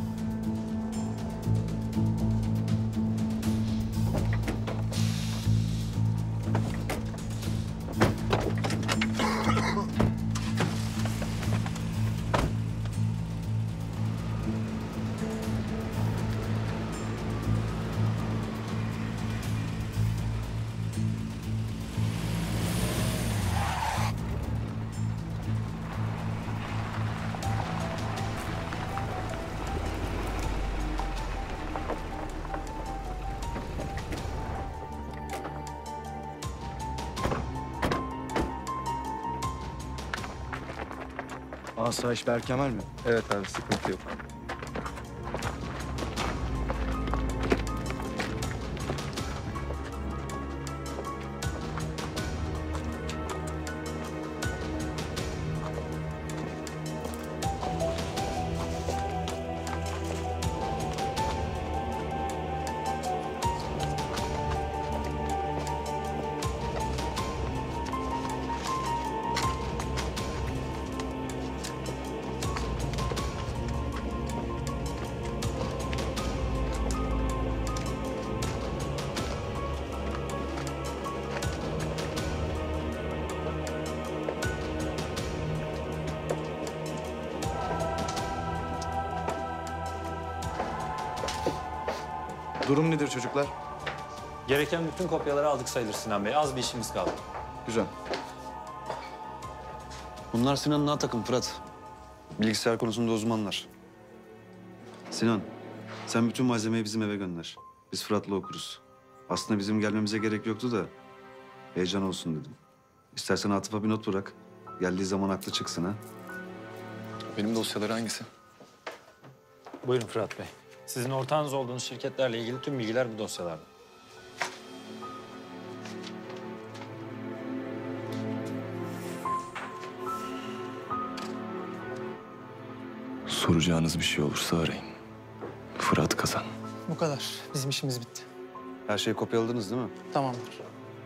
Asayiş Berkemal mi? Evet abi, sıkıntı yok. Durum nedir çocuklar? Gereken bütün kopyaları aldık sayılır Sinan Bey. Az bir işimiz kaldı. Güzel. Bunlar Sinan'ın A takım Fırat. Bilgisayar konusunda uzmanlar. Sinan, sen bütün malzemeyi bizim eve gönder. Biz Fırat'la okuruz. Aslında bizim gelmemize gerek yoktu da heyecan olsun dedim. İstersen Atıf'a bir not bırak. Geldiği zaman aklı çıksın ha. Benim dosyaları hangisi? Buyurun Fırat Bey. Sizin ortağınız olduğunuz şirketlerle ilgili tüm bilgiler bu dosyalarda. Soracağınız bir şey olursa arayın. Fırat Kazan. Bu kadar. Bizim işimiz bitti. Her şeyi kopyaladınız değil mi? Tamamdır.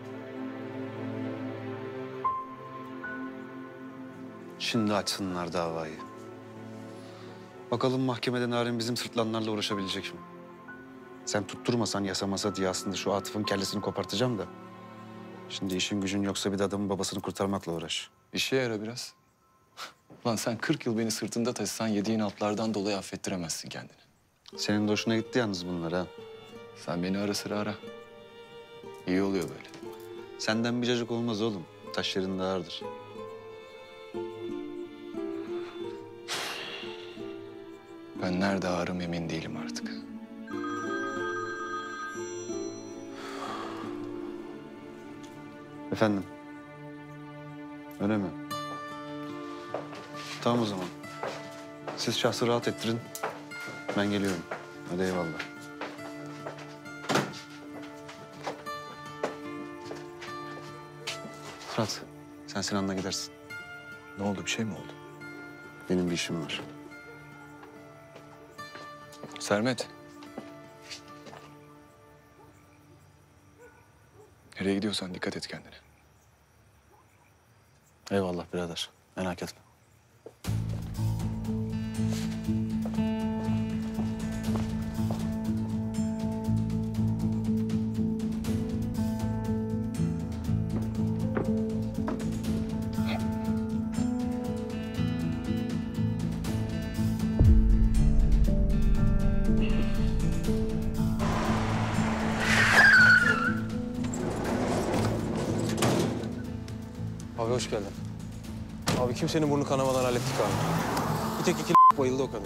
Şimdi açsınlar davayı. Bakalım mahkemede Narin bizim sırtlanlarla uğraşabilecek mi? Sen tutturmasan yasamasa diye aslında şu Atıf'ın kellesini kopartacağım da. Şimdi işin gücün yoksa bir de adamın babasını kurtarmakla uğraş. İşe yara biraz. Lan sen 40 yıl beni sırtında taşısan yediğin altlardan dolayı affettiremezsin kendini. Senin de hoşuna gitti yalnız bunlar ha. Sen beni ara sıra ara. İyi oluyor böyle. Senden bir cacık olmaz oğlum. Taş yerinde ağırdır. Ben nerede ağrım emin değilim artık. Efendim? Öyle mi? Tamam o zaman. Siz şahsı rahat ettirin. Ben geliyorum. Hadi eyvallah. Fırat, sen Sinan'la gidersin. Ne oldu? Bir şey mi oldu? Benim bir işim var. Sermet. Nereye gidiyorsan dikkat et kendine. Eyvallah birader. Merak etme. Abi hoş geldin. Abi kimsenin burnu kanamadan hallettik abi. Bir tek iki bayıldı o kadar.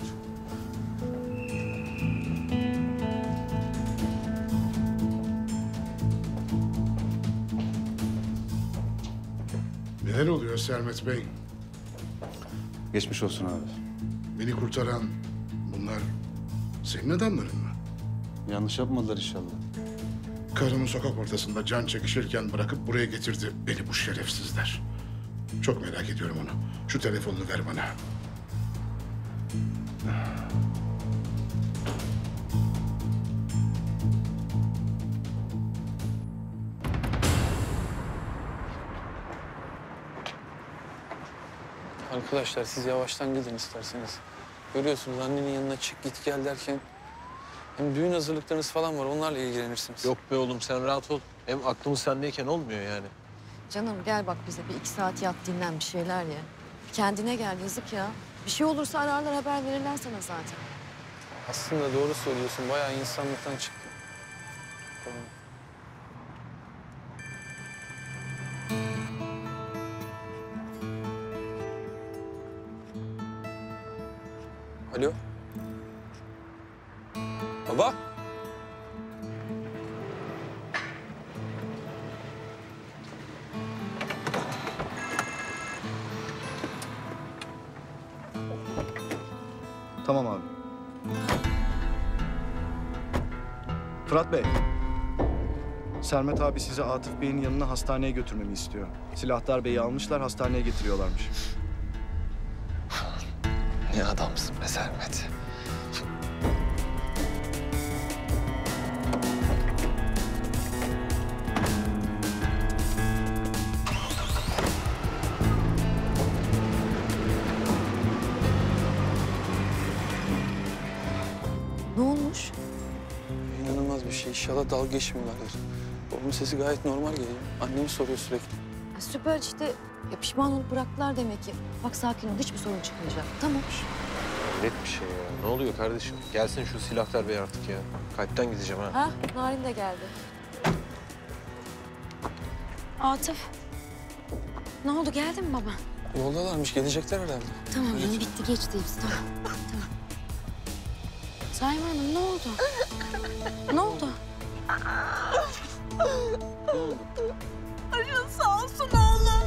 Neler oluyor Sermet Bey? Geçmiş olsun abi. Beni kurtaran bunlar senin adamların mı? Yanlış yapmadılar inşallah. Karımı sokak ortasında can çekişirken bırakıp buraya getirdi beni bu şerefsizler. Çok merak ediyorum onu. Şu telefonunu ver bana. Arkadaşlar siz yavaştan gidin isterseniz. Görüyorsunuz annenin yanına çık git gel derken... Hem düğün hazırlıklarınız falan var, onlarla ilgilenirsiniz. Yok be oğlum sen rahat ol. Hem aklımız sendeyken olmuyor yani. Canım gel bak bize bir 2 saat yat dinlen bir şeyler ye. Kendine gel yazık ya. Bir şey olursa ararlar haber verirler sana zaten. Aslında doğru söylüyorsun, bayağı insanlıktan çıktı. Tamam. Alo? Baba? Tamam abi. Fırat Bey. Sermet abi sizi Atıf Bey'in yanına hastaneye götürmemi istiyor. Silahtar Bey'i almışlar, hastaneye getiriyorlarmış. Ne adamsın be Sermet. Ne olmuş? İnanılmaz bir şey. İnşallah dalga geçmiyorlardır. Babamın sesi gayet normal geliyor. Annemi soruyor sürekli. Ya süper işte. Ya pişman olup bıraktılar demek ki. Bak sakin ol, hiçbir sorun çıkmayacak. Tamam. Net bir şey ya. Ne oluyor kardeşim? Gelsin şu silahlar bey artık ya. Kalpten gideceğim ha. Ha, Narin de geldi. Atıf. Ne oldu, geldi mi baba? Yoldalarmış, gelecekler herhalde. Tamam Öyle canım, bitti geçti hepsi, tamam. Tamam. Saime Hanım ne oldu? Ne oldu? Başın sağ olsun oğlum.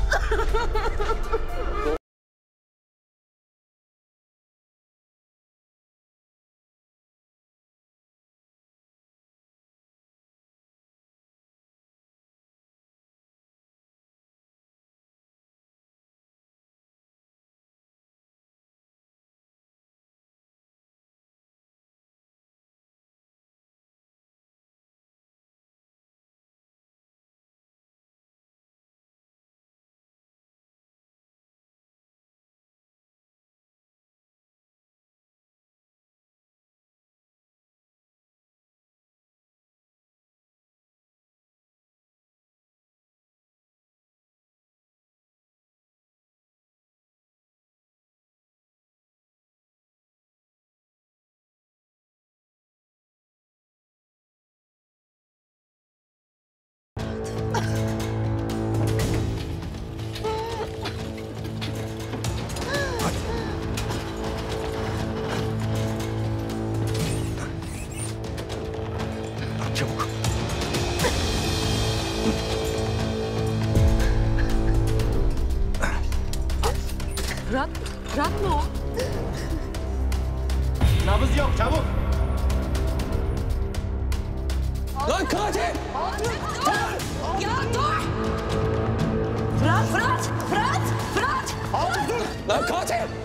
Çabuk. Fırat mı o? Nabız yok, çabuk. Lan katil! Ya dur! Fırat! Lan katil!